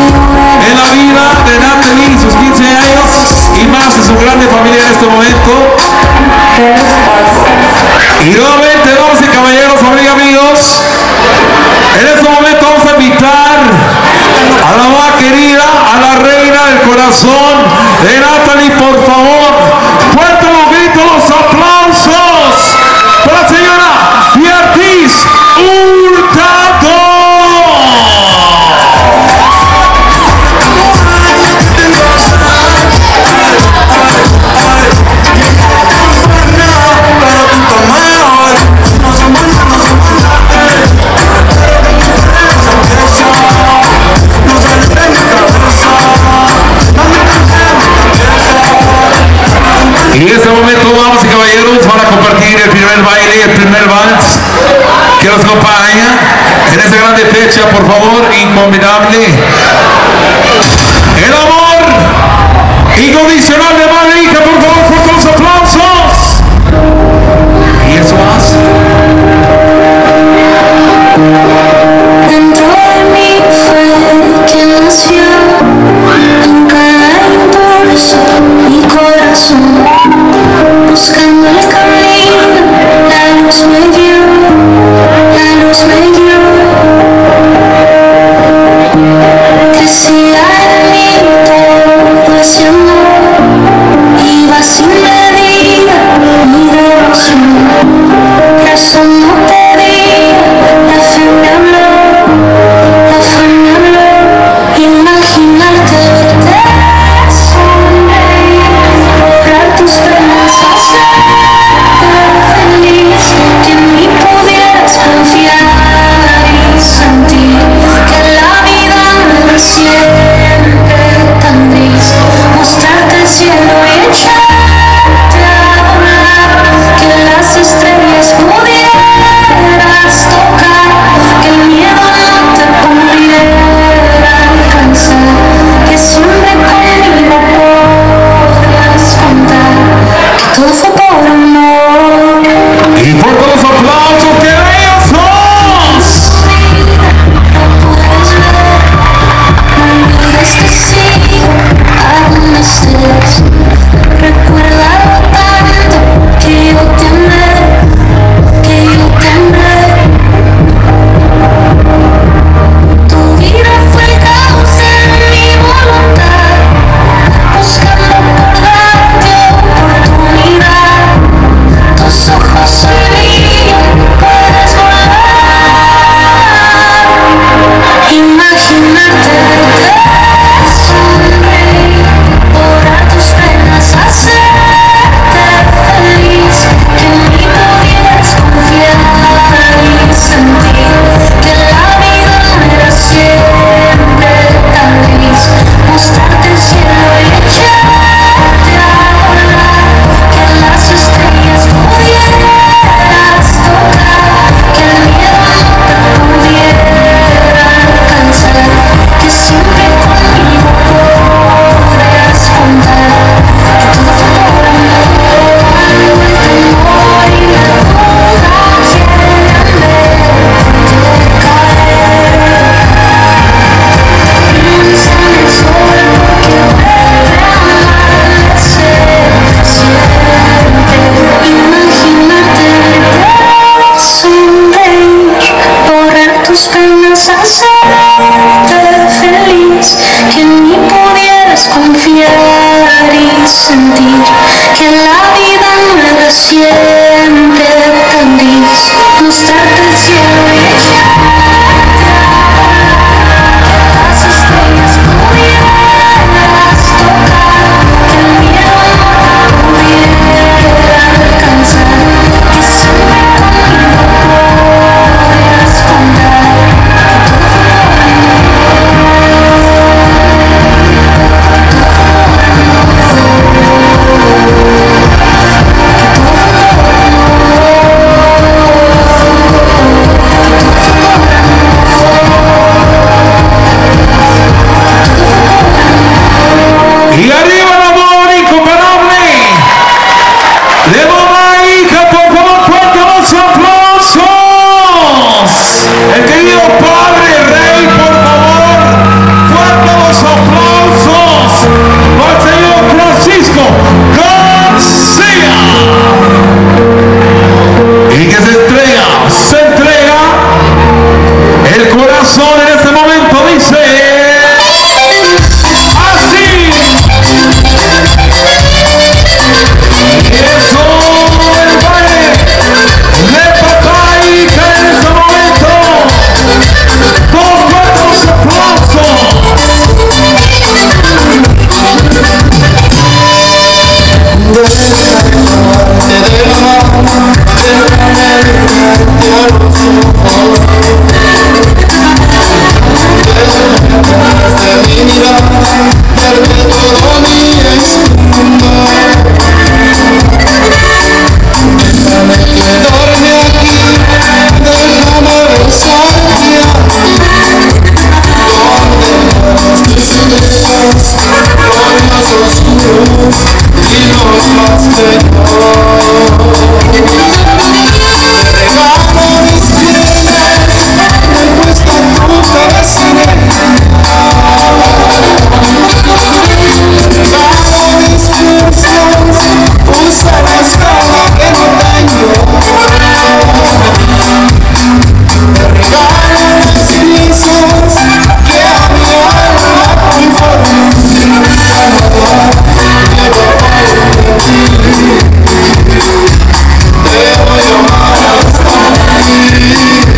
en la vida de Natalie y sus 15 años y más de su grande familia en este momento. Y nuevamente, damas y caballeros, amiga mía. que nos acompaña en esta grande fecha, por favor, inconmenable. El amor incondicional de madre e hija, por favor, fuertes los aplausos. Y eso más. Dentro de mí fue quien nació en cada impulso mi corazón, buscando el camino, la luz me dio, la luz me dio. Crecía en mí todo ese amor, iba sin medida mi devoción, razón no pedía, la fe me habló, la fe me habló. Imaginarte verte sonreír, borrar tus penas, hacerte feliz, que en mí pudieras confiar y sentir que la vida no era siempre tan gris, mostrarte el cielo y echarte a volar, que las estrellas pudieras tocar, que el miedo no te pudiera alcanzar, que siempre conmigo podrías contar, que todo fue por amor. Y fuertes los aplausos que ellos son. No puedes ver, no olvides que sigo a donde estés. Recuérdalo tanto que yo te amé, que yo te amé. Tu vida fue el caos en mi voluntad, buscando por darte oportunidad. Tus ojos hoy brillan, puedes volar. Imaginarte verte sonreír, borrar tus penas, hacerte feliz, que en mí pudieras confiar y sentir que la vida no era siempre tan gris, mostrarte el cielo y echarte a volar, que las estrellas pudieras tocar, que el miedo no te pudiera alcanzar, que siempre conmigo podrás contar, que todo fue por amor. El temor y la duda quieren verte caer, piensa en el sol porque vuelve a amanecer siempre. Imaginarte verte sonreír, borrar tus penas, hacerte feliz, que en mí pudieras confiar y sentir que la vida no era siempre tan gris, mostrarte el cielo y echarte a volar, que las estrellas pudieras tocar, que el miedo no te pudiera alcanzar, que siempre conmigo podrías contar, que todo fue por amor, que todo fue por amor, que todo fue por amor.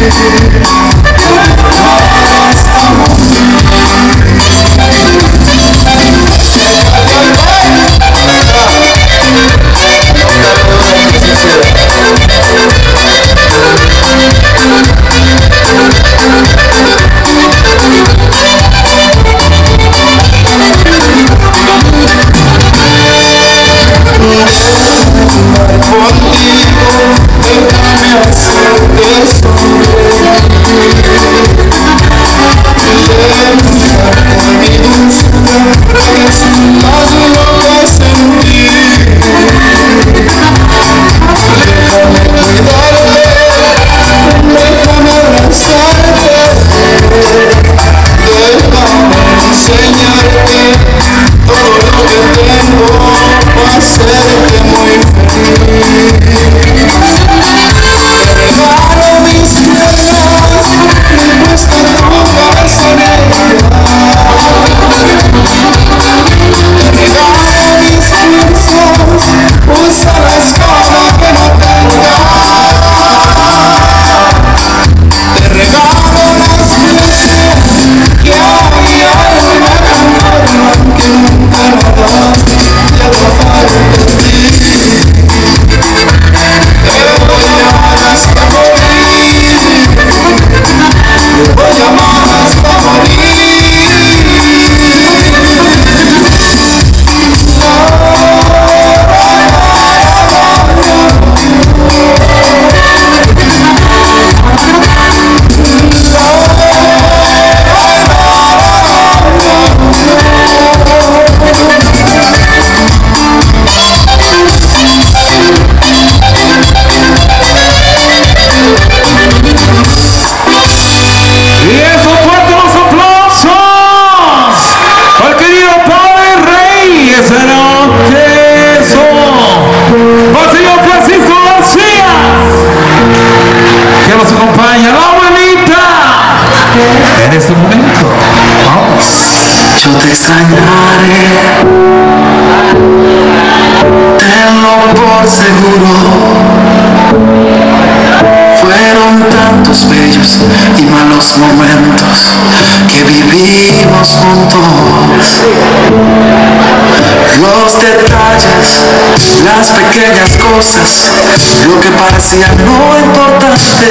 Las pequeñas cosas, lo que parecía no importante,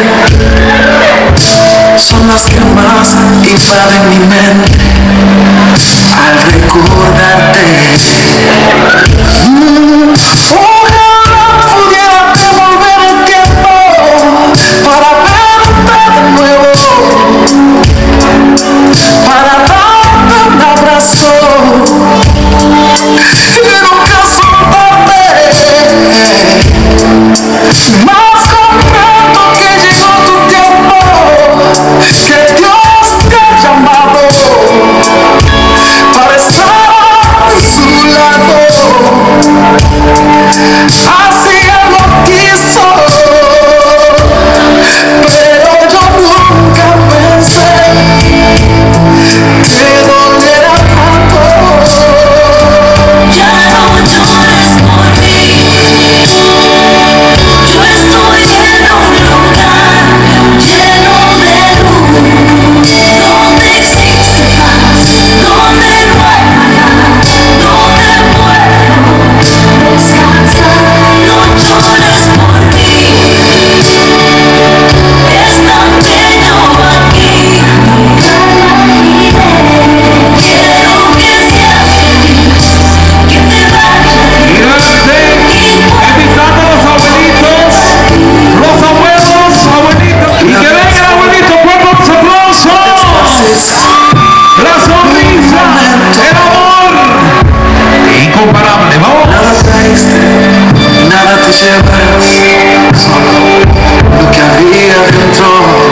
son las que más invaden mi mente al recordarte. Ojalá pudiera devolver el tiempo para verte de nuevo, para darte un abrazo y nunca soltarte. Más comprendo que llegó tu tiempo, que Dios te ha llamado para estar a su lado. Así Él lo quiso, pero yo nunca pensé que doliera tanto. Ya no llores por mí, yo estoy en un lugar lleno de luz, donde existe paz, donde no hay maldad, donde puedo descansar. No llores por mí, es tan bello aquí, quiero que seas feliz, que te vayas. Invitando a los abuelitos, los abuelos, abuelitos, y que venga el abuelito, fuertes aplausos. La sonrisa, el amor, incomparable, vamos. Nada traiste, nada te llevas, solo lo que había dentro.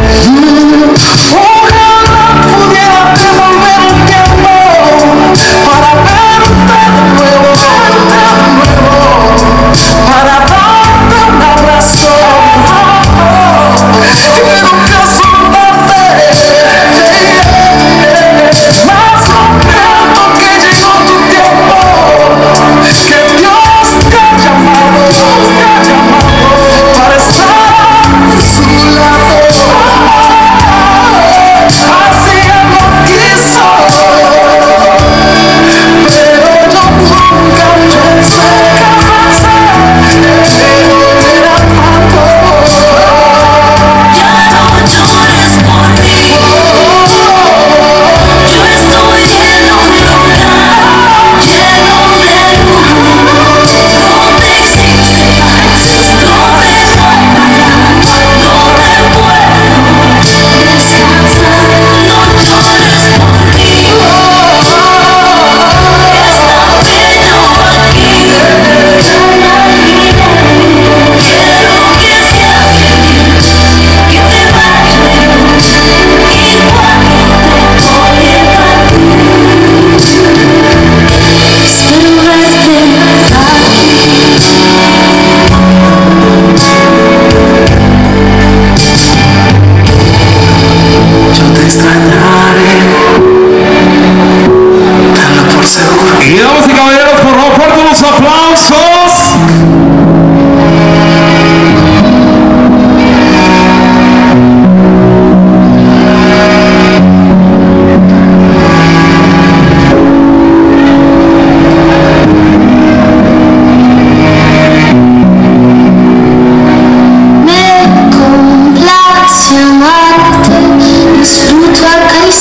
Ojalá pudiera devolver el tiempo para verte de nuevo, para darte un abrazo y nunca soltarte. Más comprendo que llegó tu tiempo, que Dios te ha llamado para estar a su lado.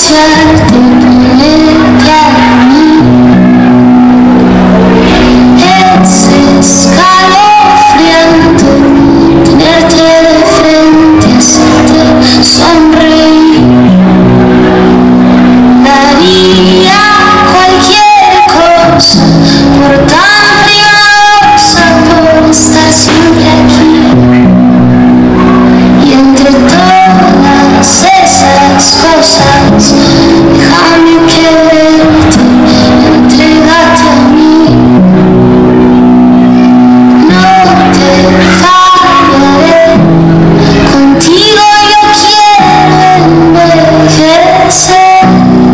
acariciarte, ponerte a mí. Es escalofriante tenerte de frente, hacerte sonreír. Daría cualquier cosa por tan privada, por estar siempre aquí. Y entre todas esas cosas, déjame quererte, entrégate a mí. No te fallaré, contigo yo quiero envejecer.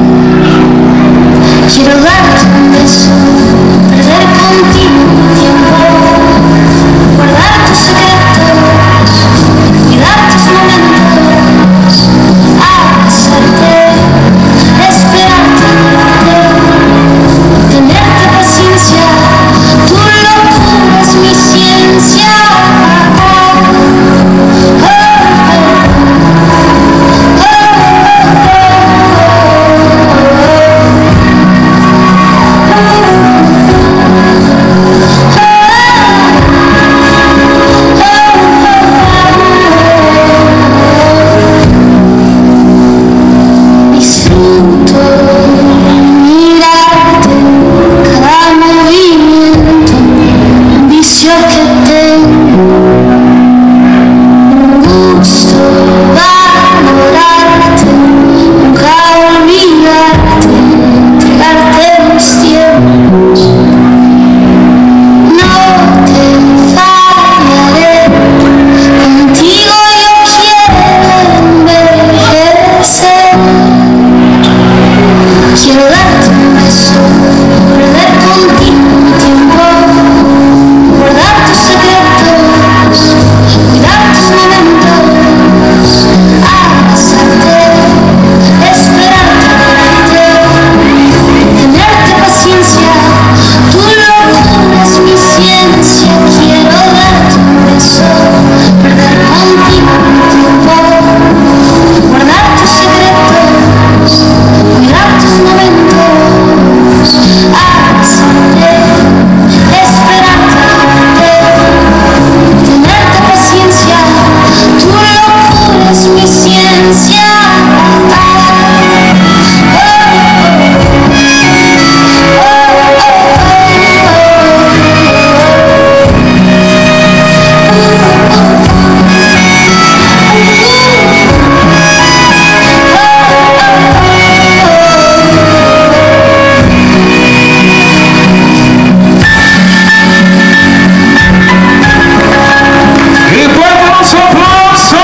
Quiero darte un beso, perder contigo mi tiempo, guardar tus secretos, cuidar tus momentos, abrazarte, esperarte, tenerte paciencia, tu locura es mi ciencia. Disfruto mirarte, cada movimiento, un vicio que tengo, un gusto valorarte, nunca olvidarte, entregarte los tiempos. No te fallaré, contigo yo quiero envejecer. Quiero darte un beso, perder contigo mi tiempo, guardar tus secretos, cuidar tus momentos, abrazarte, esperarte, tenerte paciencia, tu locura es mi ciencia. Quiero darte un beso, perder contigo mi tiempo, guardar tus secretos, cuidar tus momentos, abrazarte, esperarte, tenerte paciencia, tu locura es mi ciencia. Y fuerte los aplausos.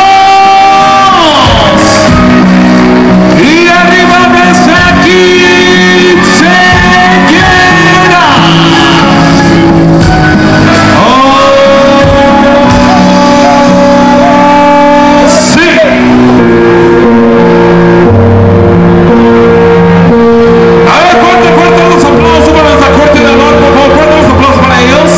Y arriba desde aquí se llena. Oh, sí. A ver, fuerte los aplausos para nuestra corte de honor, por favor, fuerte los aplausos para ellos.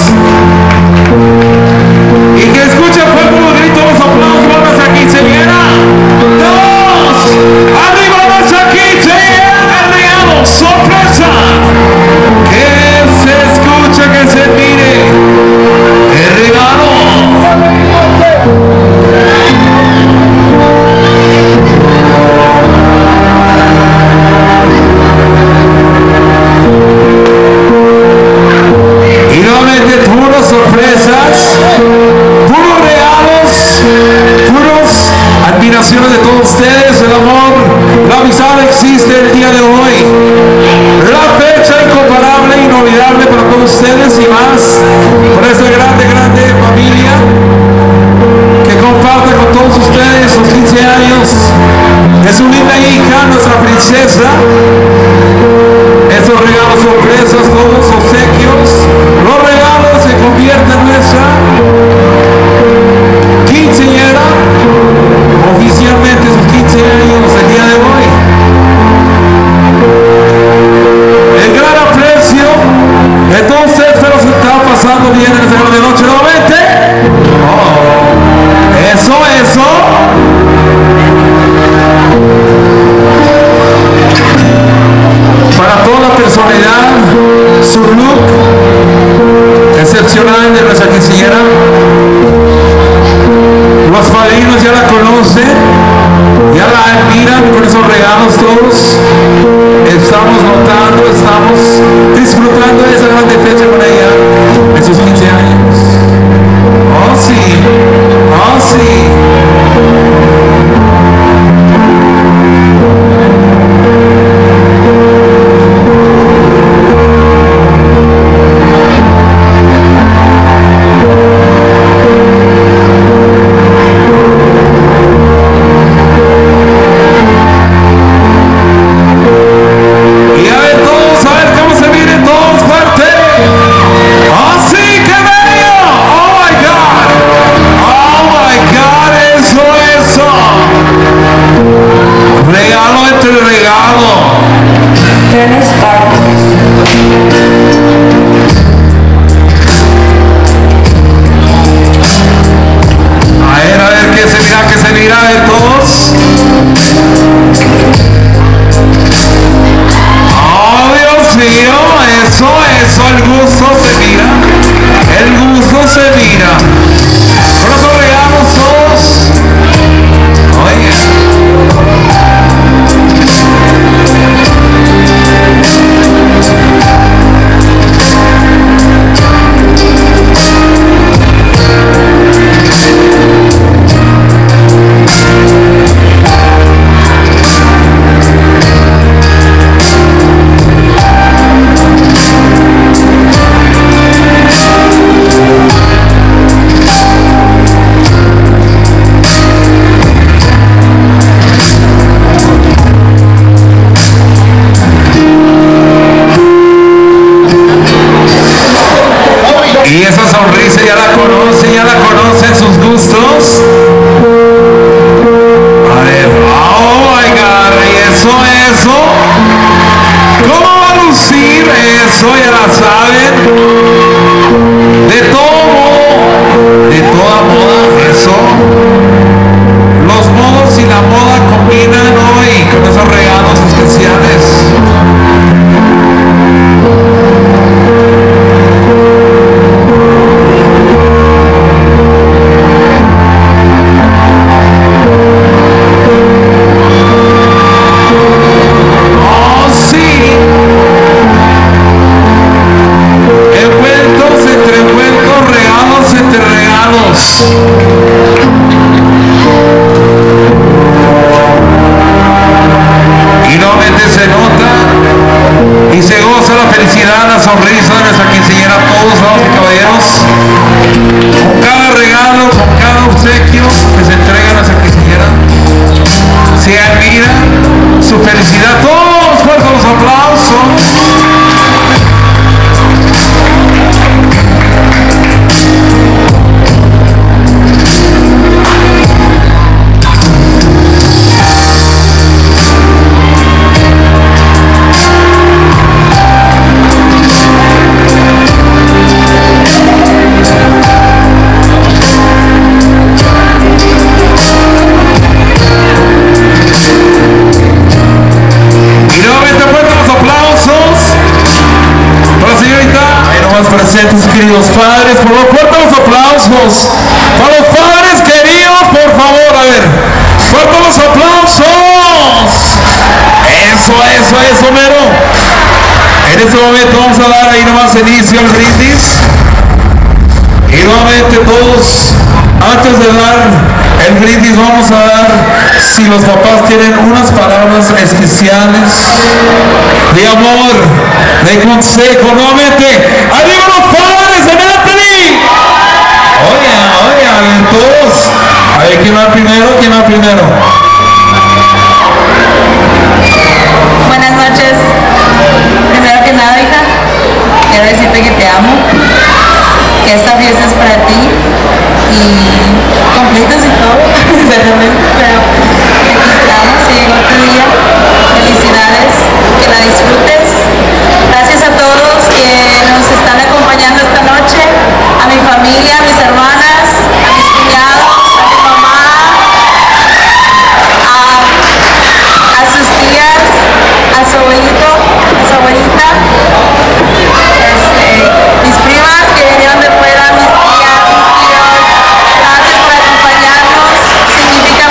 Y que escuche fuerte los gritos, los aplausos para nuestra quinceañera. ¡Dos! ¡Arriba nuestra quinceañera! ¡El regalo! ¡Sorpresa! Que se escuche, que se mire. ¡El regalo! Y nuevamente puras sorpresas, puros regalos, puros admiraciones de todos ustedes. El amor, la amistad existe el día de hoy. La fecha incomparable, inolvidable para todos ustedes y más por esta grande familia que comparte con todos ustedes sus 15 años de su linda hija, nuestra princesa. Esos regalos sorpresas, todos obsequios, los regalos se convierten en nuestra quinceañera, oficialmente sus 15 años el día de hoy. El gran aprecio de todos ustedes, pero se está pasando bien en esta grande noche nuevamente. Eso. está Elvira con esos regalos todos. Estamos notando, estamos disfrutando de esa grande fecha con ella, en sus 15 años. Oh sí, oh sí. Y esa sonrisa ya la conocen sus gustos. A ver, oh my God, y eso, ¿cómo va a lucir? Eso ya la saben. De todo modo, de toda moda, eso. Los modos y la moda combinan hoy con esos regalos especiales. Y nuevamente se nota y se goza la felicidad, la sonrisa de nuestra quinceañera, todos, damas y caballeros, con cada regalo, con cada obsequio que se entrega a nuestra quinceañera, se admira su felicidad. Todos fuertes los aplausos. Presentes, queridos padres, por favor, fuertes los aplausos para los padres queridos, por favor, a ver, fuertes los aplausos. Eso, mero. En este momento vamos a dar ahí nomás inicio al brindis. Y nuevamente todos, antes de dar el brindis, vamos a dar, si los papás tienen unas palabras especiales de amor, de consejo. Nuevamente, ¡arriba los padres de Natalie! Oigan, todos. A ver, ¿quién va primero? Buenas noches. Primero que nada, hija, quiero decirte que te amo, que esta fiesta es para ti y completos y todo, pero aquí estamos y llegó tu día. Felicidades, que la disfrutes. Gracias a todos que nos están acompañando esta noche, a mi familia, a mis hermanas, a mis cuñados, a mi mamá, a sus tías, a su abuelito, a su abuelita, mis primas que vinieron de fuera, mis tías, mis tíos. Gracias por acompañarnos, significa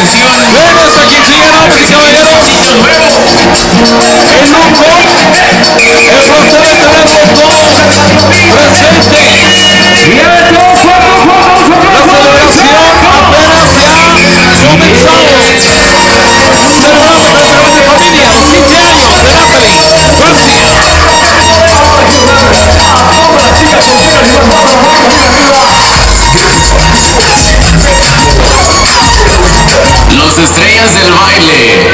atención. Ven hasta quinceañera, damas y caballeros. El lujo, el placer de tenerlos todos presentes. La celebración apenas se ha comenzado. Celebramos nuestra familia, los 15 años de Natalie García. Los estrellas del baile.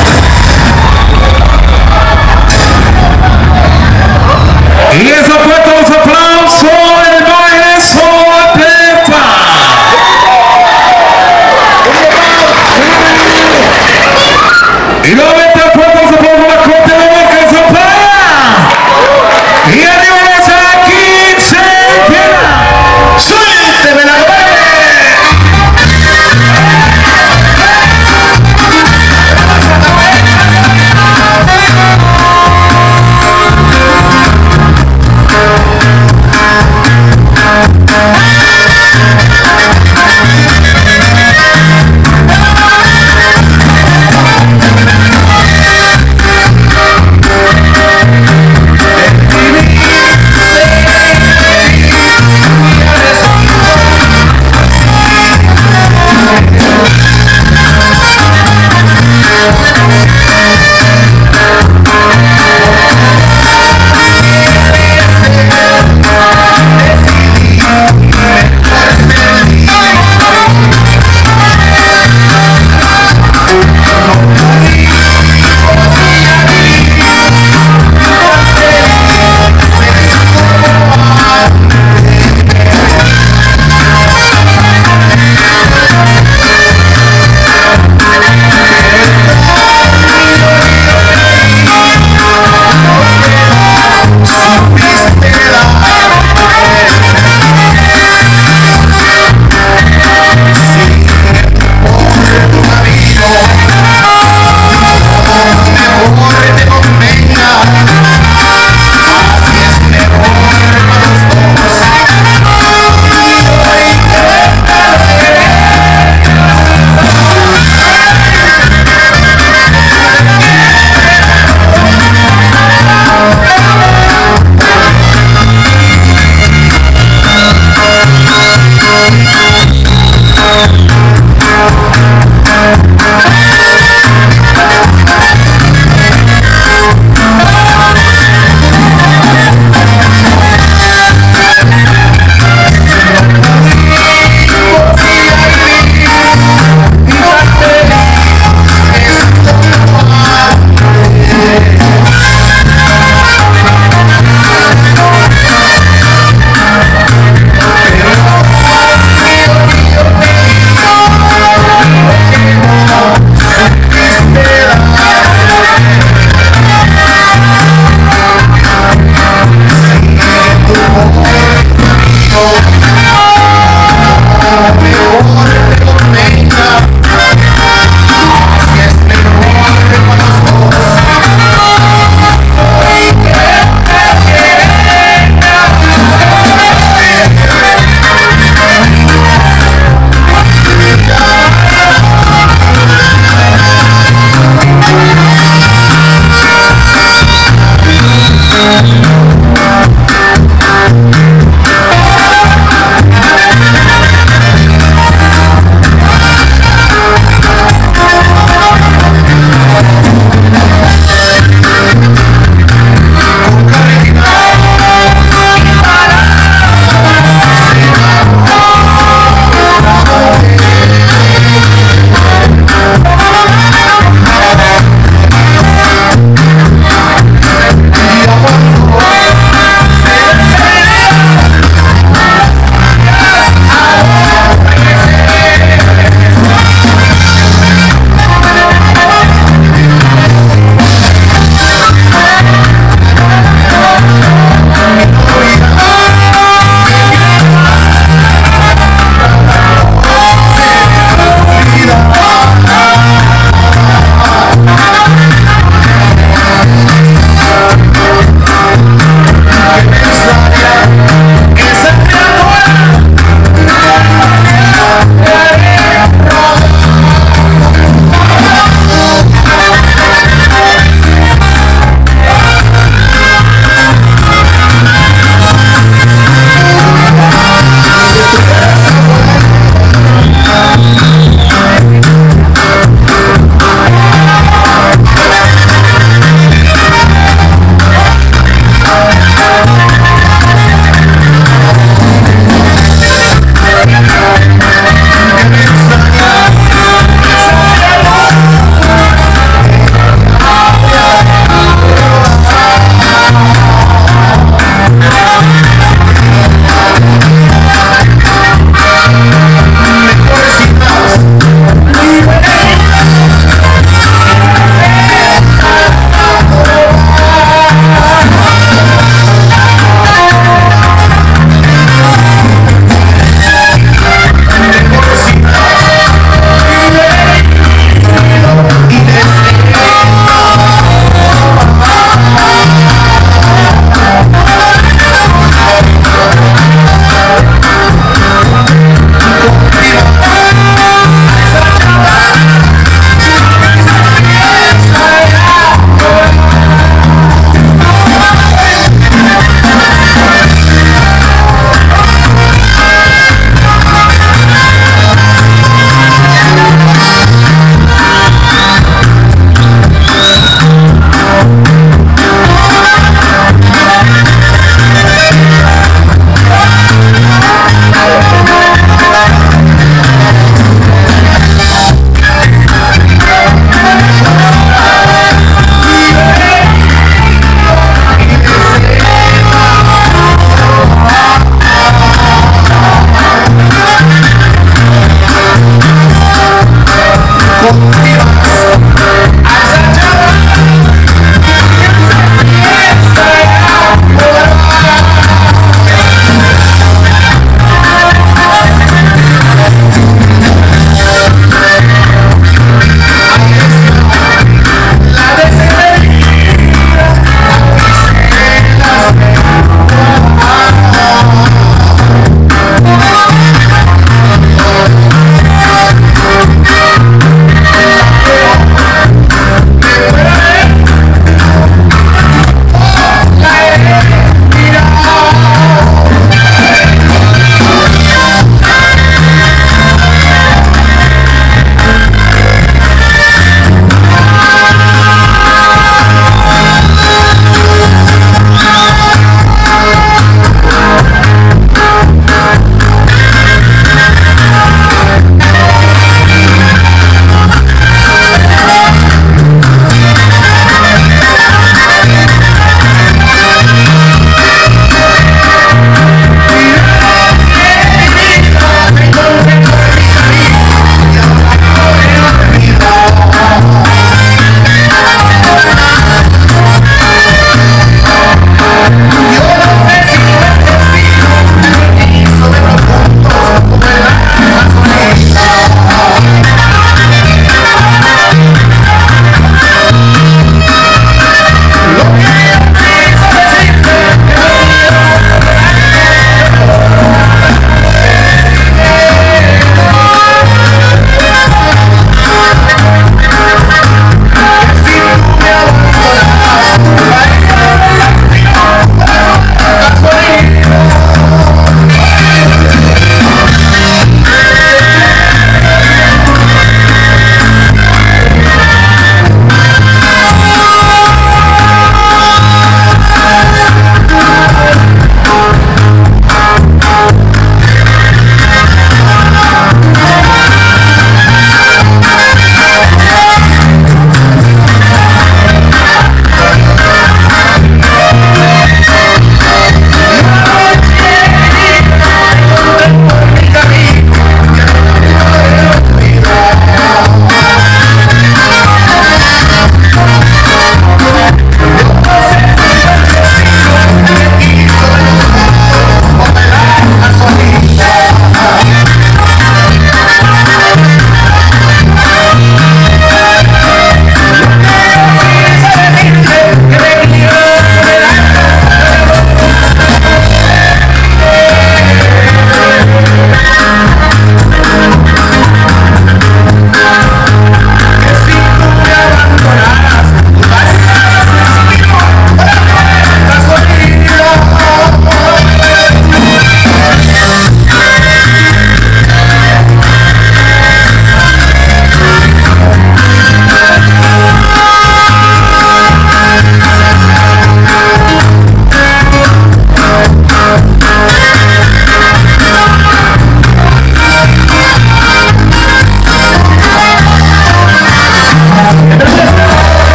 Y eso fue